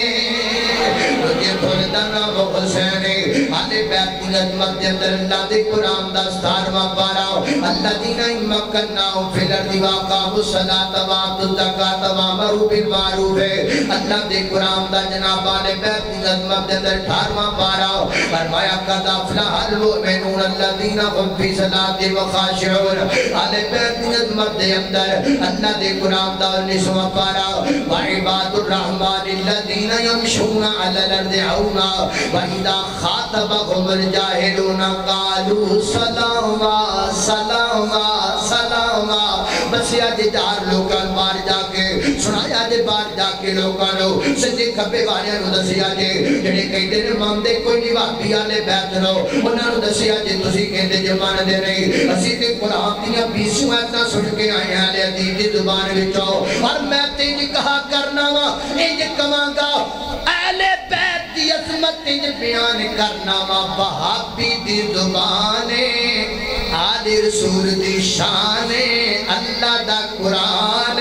تجھے پھول دا نام حسین آل بیت کی عظمت کے اندر اللہ دے قرآن دا 17واں پارہ الذین مکناہم فی الارض واقاموا الصلاۃ وآتوا الزکاۃ وامروا بالمعروف اللہ دے قرآن دا جناب آل بیت کی عظمت کے اندر 18واں پارہ فرمایا قد افلح المؤمنون الذین هم فی صلاتهم خاشعون آل بیت کی عظمت کے اندر اللہ دے قرآن دا 19واں پارہ وعباد الرحمن الذین یمشون علی الارض ہونا وَإِذَا خَاطَبَهُمُ الْجَاهِلُونَ قَالُوا سَلَامًا سَلَامًا سَلَامًا بس یا جی چار لوکان بار جا کے سنایا جی بار جا کے لوکانو سجے کھبے واریاں نو دسیا جی جڑے کئی دن ماندے کوئی نہیں واقعی آلے بیت رو انہاں نو دسیا جی تسی کہندے جی مان دے نہیں اسی تے قرآن دیاں 20 آیتاں سن کے آئے ہیں علی عزیز دی زبان وچوں اور میں تے جی کہا کرنا وا انج کواں گا اہل بیت دی عظمت انج بیان کرنا وا وہابی دی زبان آل رسول دی شان اللہ دا قرآن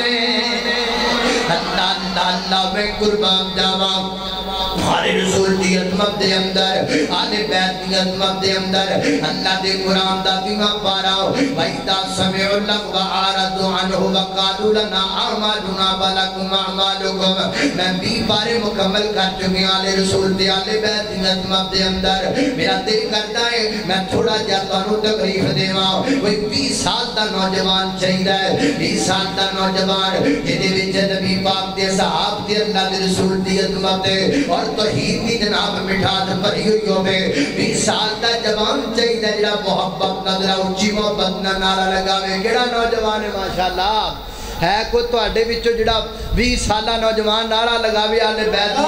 اللہ اللہ اللہ میں قربان جاواں آل رسول دی عظمت دے اندر آل بیت دی عظمت دے اندر اللہ دے قرآن دا 20واں پارہ وَإِذَا سَمِعُوا اللَّغْوَ أَعْرَضُوا عَنْهُ وَقَالُوا لَنَا أَعْمَالُنَا وَلَكُمْ أَعْمَالُكُمْ میں 20 پارے مکمل کر چکے ہیں آل رسول دی آل بیت دی عظمت دے اندر میرا دل کرتا ہے میں تھوڑا جا تانوں تکلیف دیواں کوئی 20 سال دا نوجوان چاہیے 20 سال دا نوجوان جدے وچ نبی پاک دے صحاب دے اللہ دے رسول دی عظمت اور توحید کی جناب مٹھاس بھری ہوئی ہوے 20 سال دا جوان چاہیے جڑا محبت نظر اونچی محبت نہ نعرہ لگاوے کیڑا نوجوان ہے ماشاءاللہ ہے کوئی تواڈے وچوں جڑا 20 سالہ نوجوان نعرہ لگاوے آل بیت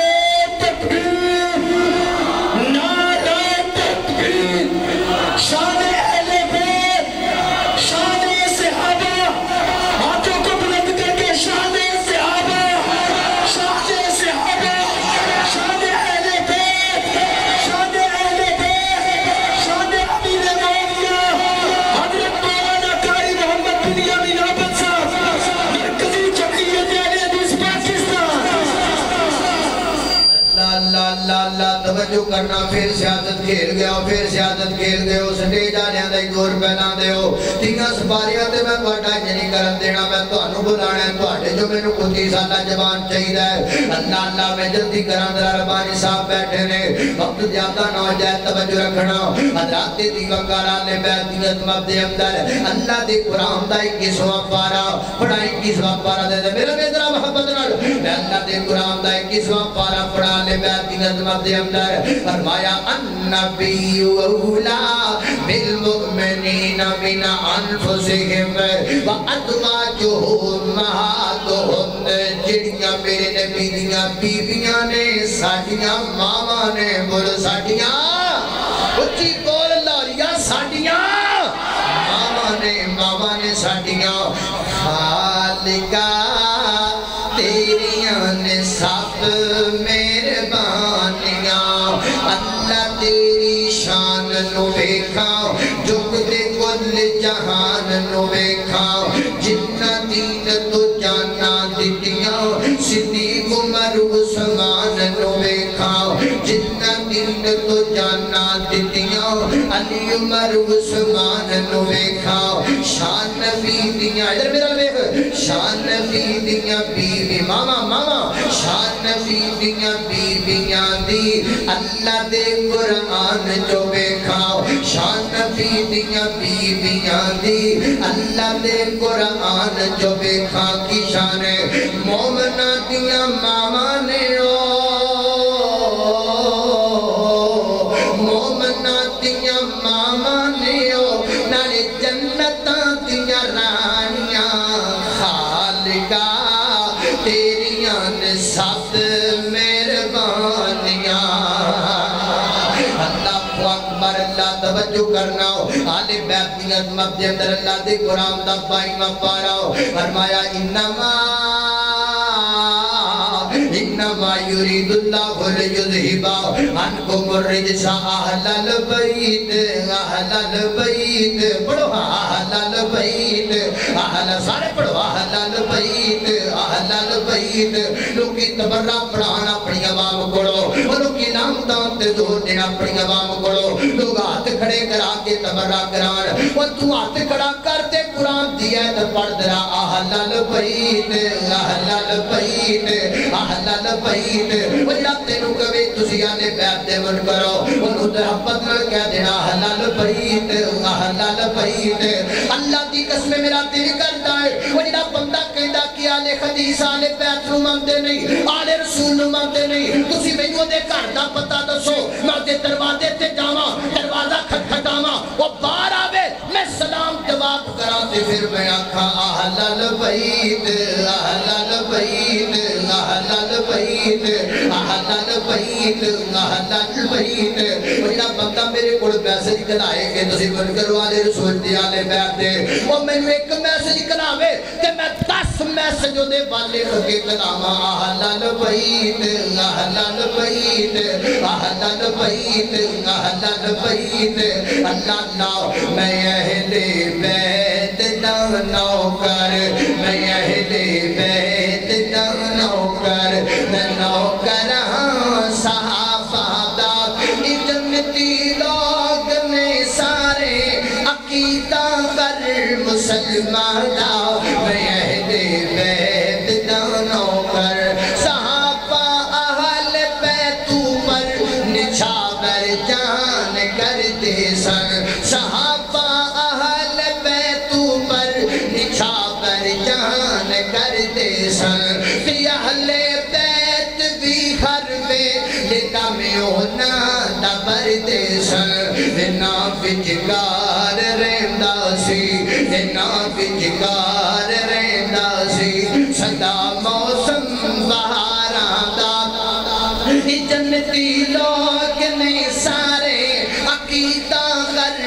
نعرہ تکبیر شان اہل بیت شان صحابہ ہاتھوں کو بلند کر کے شان صحابہ شان صحابہ شان توجہ کرنا پھر سیاست کھیل گیا پھر سیاست کھیل گئے سٹیج آلیاں دا دور پہنا دیو تیاں سپاریاں تے میں تہاڈا نہیں کرن دینا میں تانوں بلانا ہے تہاڈے جو مینوں 25 سالہ جوان چاہیدا ہے اللہ اللہ میں جلدی کراں ذرا ربانی صاحب بیٹھے نے وقت زیادہ نہ ہو جائے توجہ رکھنا حضرات دی وقارا نے بیت دی عظمت دے اندر اللہ دے قرآن دا 21واں پارا پڑھا 21واں پارا دے میرا ذرا محبت نال اللہ دے قرآن دا 21واں پارا پڑھا لے بیت دی عظمت دے اندر فرمایا النبی اولا بالمؤمنین من انفسہم وازواجہم امہاتہم جڑیاں میرے نبی دیاں بیویاں نے ساڈیاں ماواں نے بول ساڈیاں اچھی بول لاریا ساڈیاں ماما نے ساڈیاں خالقہ تیریاں نے سب مہربانیاں اللہ تیری شان نو ویکھاں جگ دے کل جہان نو ویکھاں جنہ دین تو جانا دتیاں صدیق عمر عثمان نو ویکھاں جنہ دین تو جانا دتیاں علی عمر عثمان نو ویکھاں شان نبی دیاں ادھر میرا ویکھ شان نبی دیاں بیوی ماما ماما شان نبی دیاں بیویاں دی اللہ دے قرآن جو ویکھاں شان نبی دیاں بیویاں دی اللہ دے قرآن جو ویکھاں کی شان مومنہ دیاں ماما نے مومنہ دیاں ماما نے نالے جنتاں دیاں رانیاں خالقہ تیریاں نے سب مہربانیاں اللہ اکبر اللہ توجہ کرنا ہو آلِ بیت دی عظمت دے اندر اللہ دے قرآن دا 22واں پارا فرمایا انما یرید اللہ لیذہب عنکم الرجس اہل البیت اہل البیت پڑھو اہل البیت اہل سارے پڑھو اہل البیت اہل البیت لوکی تبرہ پڑھانا اپنی عوام کڑو لوکی نام دان تے دور دینا اپنی عوام کڑو لوگ ہاتھ کھڑے کرا کے تبرہ کران اور تو ہاتھ کھڑا کرتے قرآن دیا ہے تو پڑھ درا اہل البیت اہل البیت اہل البیت وجہ تینوں کبھی تسی آلے بیت دے من کرو انہوں دے حبت نہ کہہ دینا اہل البیت اہل البیت اللہ دی قسم میرا دل کرتا ہے وجہ بندہ کہندہ کہ آلے حدیث آلے بیت نو مانتے نہیں آلے رسول نو مانتے نہیں تسی میں جو دے کر دا پتا دسو میں دے دروازے تے جاواں دروازہ کھٹکھٹاواں وہ باہر آوے میں سلام جواب کرا تے پھر میں آکھاں اہل البیت اہل البیت اہل البیت اہل البیت اہل البیت وجہ بندہ میرے کوڑ میسج کلائے کہ تسی بن کرو آلے رسول دی آلے بیت دے وہ میں نے ایک میسج کلاوے کہ میں 10 میسجوں دے والے لگے کلاما اہل البیت اہل البیت اہل البیت اہل البیت اللہ اللہ میں اہل بیت دا نوکر میں اہل بیت دا نوکر میں نوکر ہاں صحابہ دا جنتی لوگ نے سارے عقیدہ کر مسلمان دا میں اہل بیت دا نوکر صحابہ اہل بیت پر نچھاور جان کرتے سن صحابہ اہل بیت پر نچھاور جان کرتے سن اہل بیت بھی ہر ویلے میں ہونا دبر دے سن نا وچکار رہندا سی نا وچکار رہندا سی سدا موسم بہاراں دا جنتی لوگ نے سارے عقیدہ کر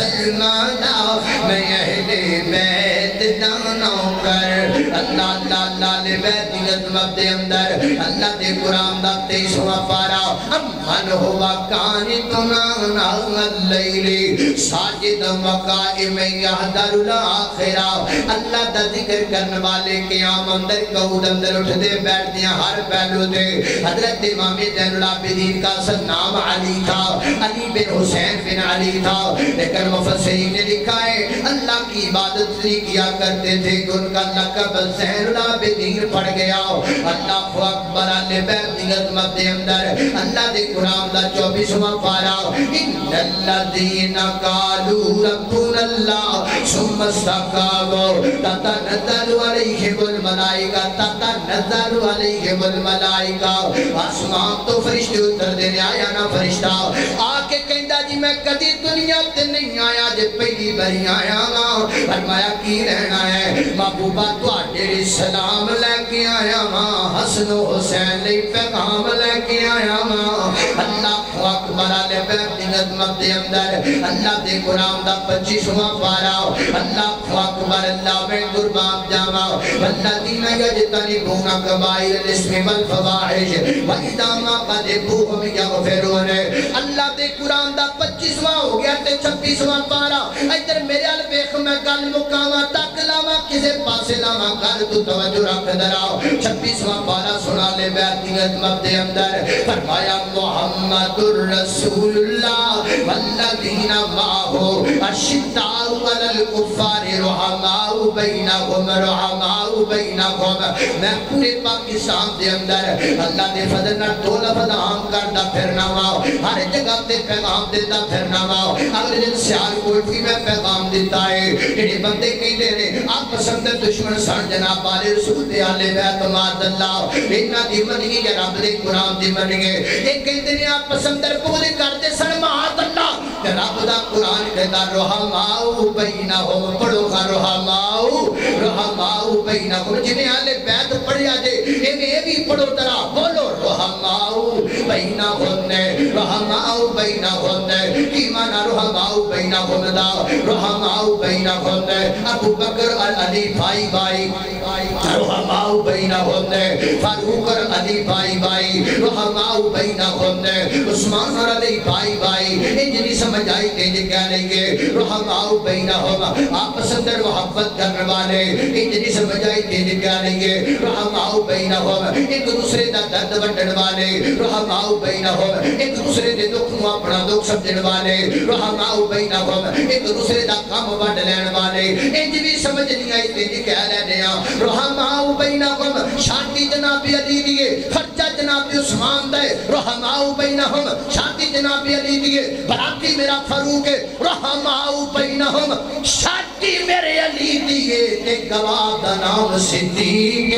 مسلمان دا میں اہل بیت دا نوکر اللہ اللہ اللہ نے بیت دی عظمت دے اندر اللہ دے قرآن دا 23واں پارا امن ہوا قانتنا آناء اللیل ساجدا وقائما یحذر الاخرہ اللہ دا ذکر کرنے والے قیام اندر قعود اندر اٹھ دے بیٹھ دیا ہر پہلو دے حضرت امام زین العابدین کا اصل نام علی تھا علی بن حسین بن علی تھا لیکن مفسرین نے لکھا ہے اللہ کی عبادت نہیں کیا کرتے تھے کہ ان کا لقب زین العابدین پڑ گیا اللہ اکبر علی بیت دی عظمت دے اندر اللہ دے قرآن دا 24واں پارا ان الذین قالوا ربنا اللہ ثم استقاموا تتنزل علیہم الملائکہ تتنزل علیہم الملائکہ آسمان تو فرشتے اتر دینے آیا نا فرشتہ آکے کہندہ جی میں کدی دنیا تے نہیں آیا جے پہلی بری آیا نا فرمایا کی رہنا ہے محبوبہ تو آٹھے سلام لے کے آیا نا حسن و حسین لے پیغام لے کے آیا نا اللہ اکبر علی بیت دی عظمت دے اندر اللہ دے قرآن دا 25واں پارا اللہ اکبر اللہ میں قربان جاما والذین یجتنبون کبائر الاسم والفواحش وَإِذَا مَا قَذِبُوهُمْ يَغْفِرُونَ اللہ دے قرآن دا 25واں ہو گیا تے 26واں پارا ادھر میرے الویخ میں گل مکاما تک لاما کسے پاسے لاما گل تو توجہ رکھ دراؤ 26واں پارا سنا لے بیت دی عظمت دے اندر فرمایا محمد الرسول اللہ والذین معہو اشداء علی الکفار رحماء بینہم میں پورے پاکستان دے اندر اللہ دے فضل نہ دو لفظ عام کرتا پھرنا ماؤ ہر جگہ تے پیغام دیتا پھرنا ماؤ اگر جن سیال کوٹھی میں پیغام دیتا ہے جنہیں بندے کہیں دے رہے آپ پسند دشمن سن جناب والے رسول دے آلے بیت ماد اللہ اتنا دی منگی یا رب دے قرآن دی منگے ایک کہیں دے آپ پسند پوری کرتے سن ماد اللہ کہ رب دا قرآن کہتا رحماؤ بینہم پڑھو گا رحماؤ بینہم جنہیں آلے بیت پڑھیا جے یہ بھی پڑھو ترا بولو رحماؤ بینہم کی مانا رحماؤ بینہم دا رحماؤ بینہم ابو بکر علی بھائی رحماؤ بینہم فاروق علی بھائی رحماؤ بینہم عثمان علی بھائی انجنی سمجھ آئی کہ یہ کیا نہیں گے رحماؤ بینہم آپس اندر محبت کرنے والے انجنی سمجھ آئی کہ یہ کیا نہیں گے رحماؤ بینہم ایک دوسرے دا درد وڈن والے رحماؤ بینہم ایک دوسرے دے دکھ نو اپنا دکھ سمجھن والے رحماؤ بینہم ایک دوسرے دا کام وڈ لین والے انج بھی سمجھ نہیں آئی تے جی کہہ لینے رحماؤ بینہم شانتی جناب علی دیئے خرچہ جناب عثمان دے رحماؤ بینہم شانتی جناب علی دیئے براتی میرا فاروق رحماؤ بینہم شانتی میرے علی دیئے تے گواہ دا نام صدیق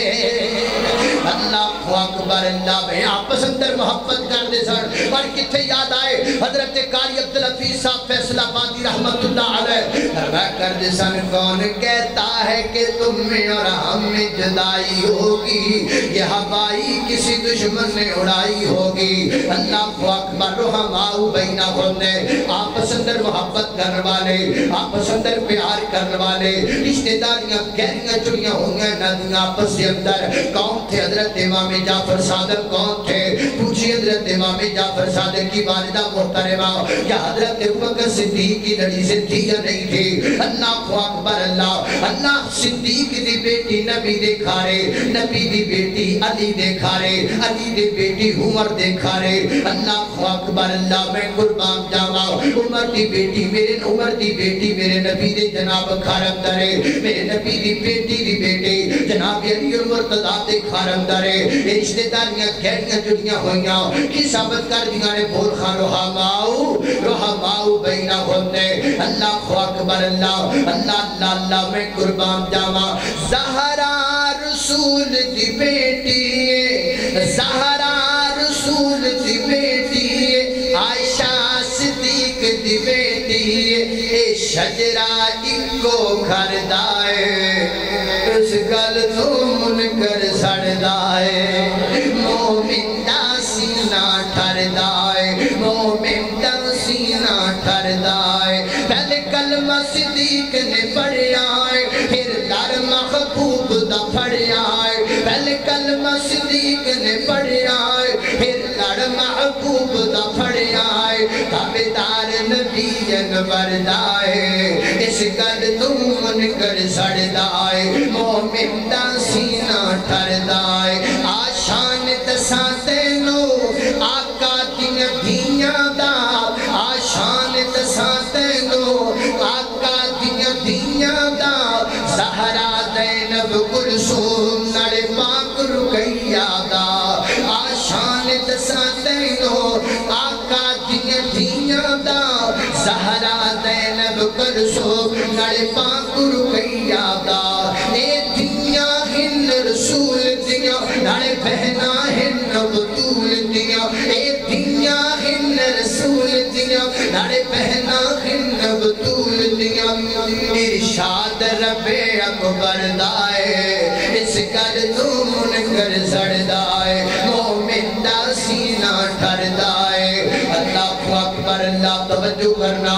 اللہ اکبر اللہ میں آپس اندر محبت کر دے سن اور کتھے یاد آئے حضرت قاری عبدالحفیظ صاحب فیصلہ بادی رحمت اللہ علیہ فرمایا کر دے سن کون کہتا ہے کہ تم میں اور ہم میں جدائی ہوگی یہ ہوائی کسی دشمن نے اڑائی ہوگی اللہ اکبر رحماؤ بینہم نے آپس اندر محبت کرنے والے آپس اندر پیار کرنے والے رشتہ داریاں گہریاں چڑیاں ہوں گے ندیاں آپس کے اندر کون تھے حضرت امام جعفر صادق کون تھے پوچھی حضرت امام جعفر صادق کی والدہ محترمہ یا حضرت ابوبکر صدیق کی لڑی سے تھی یا نہیں تھی اللہ اکبر اللہ صدیق دی بیٹی نبی دیکھا رہے نبی دی بیٹی علی دیکھا رہے علی دی بیٹی عمر دیکھا رہے اللہ اکبر اللہ میں قربان جاوا عمر دی بیٹی میرے نبی دے جناب خارم درے میرے نبی دی بیٹی دی بیٹی جناب علی المرتضی دے خارم درے رشتہ داریاں گھڑیاں جڑیاں ہوئیاں کی ثابت کر دیاں نے بول خان رحماؤ بینہم نے اللہ اکبر اللہ میں قربان جاوا زہرا رسول دی بیٹی زہرا رسول دی بیٹی عائشہ صدیق دی بیٹی اے شجرہ اکو گھر دائے اس گل تو منکر سڑ دائے مومن دا سینہ ٹھر دائے مومن دا سینہ ٹھر دائے پہلے کلمہ صدیق نے پڑھیا ہے پھر در محبوب دا پڑھیا بردائے اس گل تو من کر سڑدائے مومن دا سینہ ٹھردائے آشان دساں تینو آقا دیا دھیاں دا آشان دساں تینو آقا دیا دھیاں دا زہرا زینب کلثوم نڑ پاک رقیہ دا آشان دساں تینو آقا دیا دھیاں دا زہرا زینب کلثوم نڑ پاک رقیہ دا اے دھیاں ہن رسول دیا نڑ بہنا ہن بطول دیا اے دھیاں ہن رسول دیا نڑ بہنا ہن بطول دیا ارشاد رب اکبر دائے اس گل تو منکر سڑدائے مومن دا سینہ ٹھردائے اللہ اکبر اللہ توجہ کرنا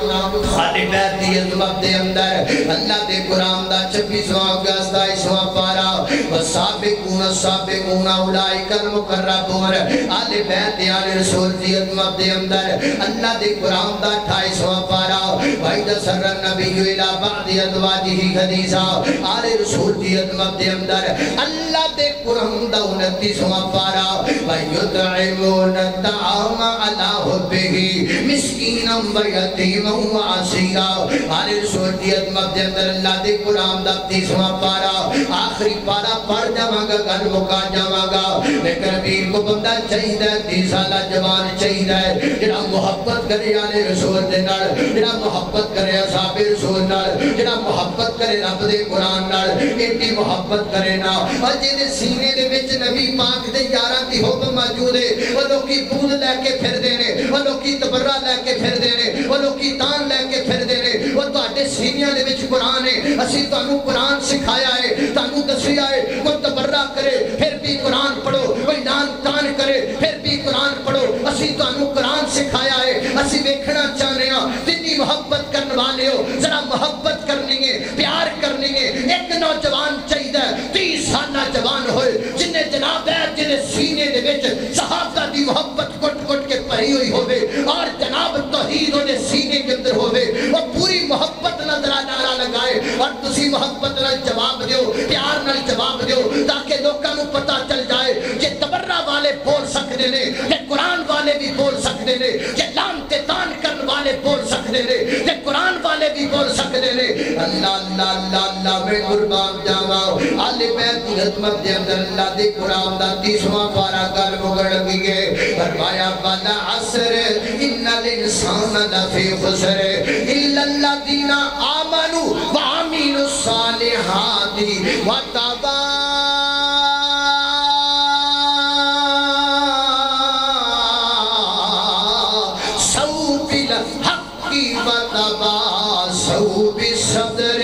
خالی بیتی عظمت دے اندر اللہ دے قرآن دا 26واں اگست 28واں پارا وَسَابِقُونَ السَّابِقُونَ أُولَئِكَ الْمُقَرَّبُونَ آل بیت آل رسول دی عظمت دے اندر اللہ دے قرآن دا 28واں پارا وَإِذَا سَرَّ النَّبِيُّ إِلَى بَعْضِ أَزْوَاجِهِ حَدِيثًا آل رسول دی عظمت دے اندر اللہ دے قرآن دا 29واں پارا وَيُطْعِمُونَ الطَّعَامَ عَلَى حُبِّهِ مِسْكِينًا وَيَتِيمًا وَأَسِيرًا آل رسول دی عظمت دے اندر اللہ دے قرآن دا 30واں پارا آخری پارا پڑھ جاواں گا گل مکا جاواں گا لیکن امیر کو بندہ چاہیے 30 سالہ جوان چاہیے جڑا محبت کرے آل رسول دے نال جڑا محبت کرے اصحاب رسول نال جڑا محبت کرے رب دے قرآن نال ایڈی محبت کرے نا اور جے سینے دے وچ نبی پاک دے یاراں دی حب موجود ہے وہ لوکی بود لے کے پھر دینے وہ لوکی تبرہ لے کے پھر دینے وہ لوکی تان لے کے پھر دینے وہ تواڈے سینیاں دے وچ قرآن ہے اسی تانوں قرآن سکھایا ہے تانوں دسیا ہے کوئی تبرہ کرے پھر بھی قرآن پڑھو کوئی نان تان کرے پھر بھی قرآن پڑھو اسی تانوں قرآن سکھایا ہے اسی ویکھنا چاہنے ہاں جتنی محبت کرنے والے ہو ذرا محبت کرنی ہے پیار کرنی ہے ایک نوجوان چاہیے 30 سالہ جوان ہوئے جنہیں جناب ہے جنہیں سینے دے وچ صحابہ دی محبت کٹ کٹ کے پڑھی ہوئی ہوئے اور جناب توحید انہیں سینے کے اندر ہوئے وہ پوری محبت نظر نعرہ لگائے اور تسی محبت نہ جواب دیو پیار نہ جواب دیو تاکہ لوگوں کو پتہ چل جائے کہ تبرہ والے بول سکتے نے کہ قرآن والے بھی بول سکتے نے کہ لانتے تان کرن والے بول سکتے نے کہ قرآن والے بھی بول سکتے نے اللہ اللہ اللہ اللہ میں قربان جاواں آل بیت کی خدمت دے اندر اللہ دے قرآن دا 30واں پارا گل مگڑ گئے فرمایا والعصر ان الانسان لفی خسر الا الذین آمنوا وعملوا الصالحات وتواصوا بالحق وتواصوا بالصبر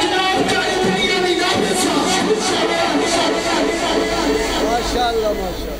ماشاءاللہ ماشاءاللہ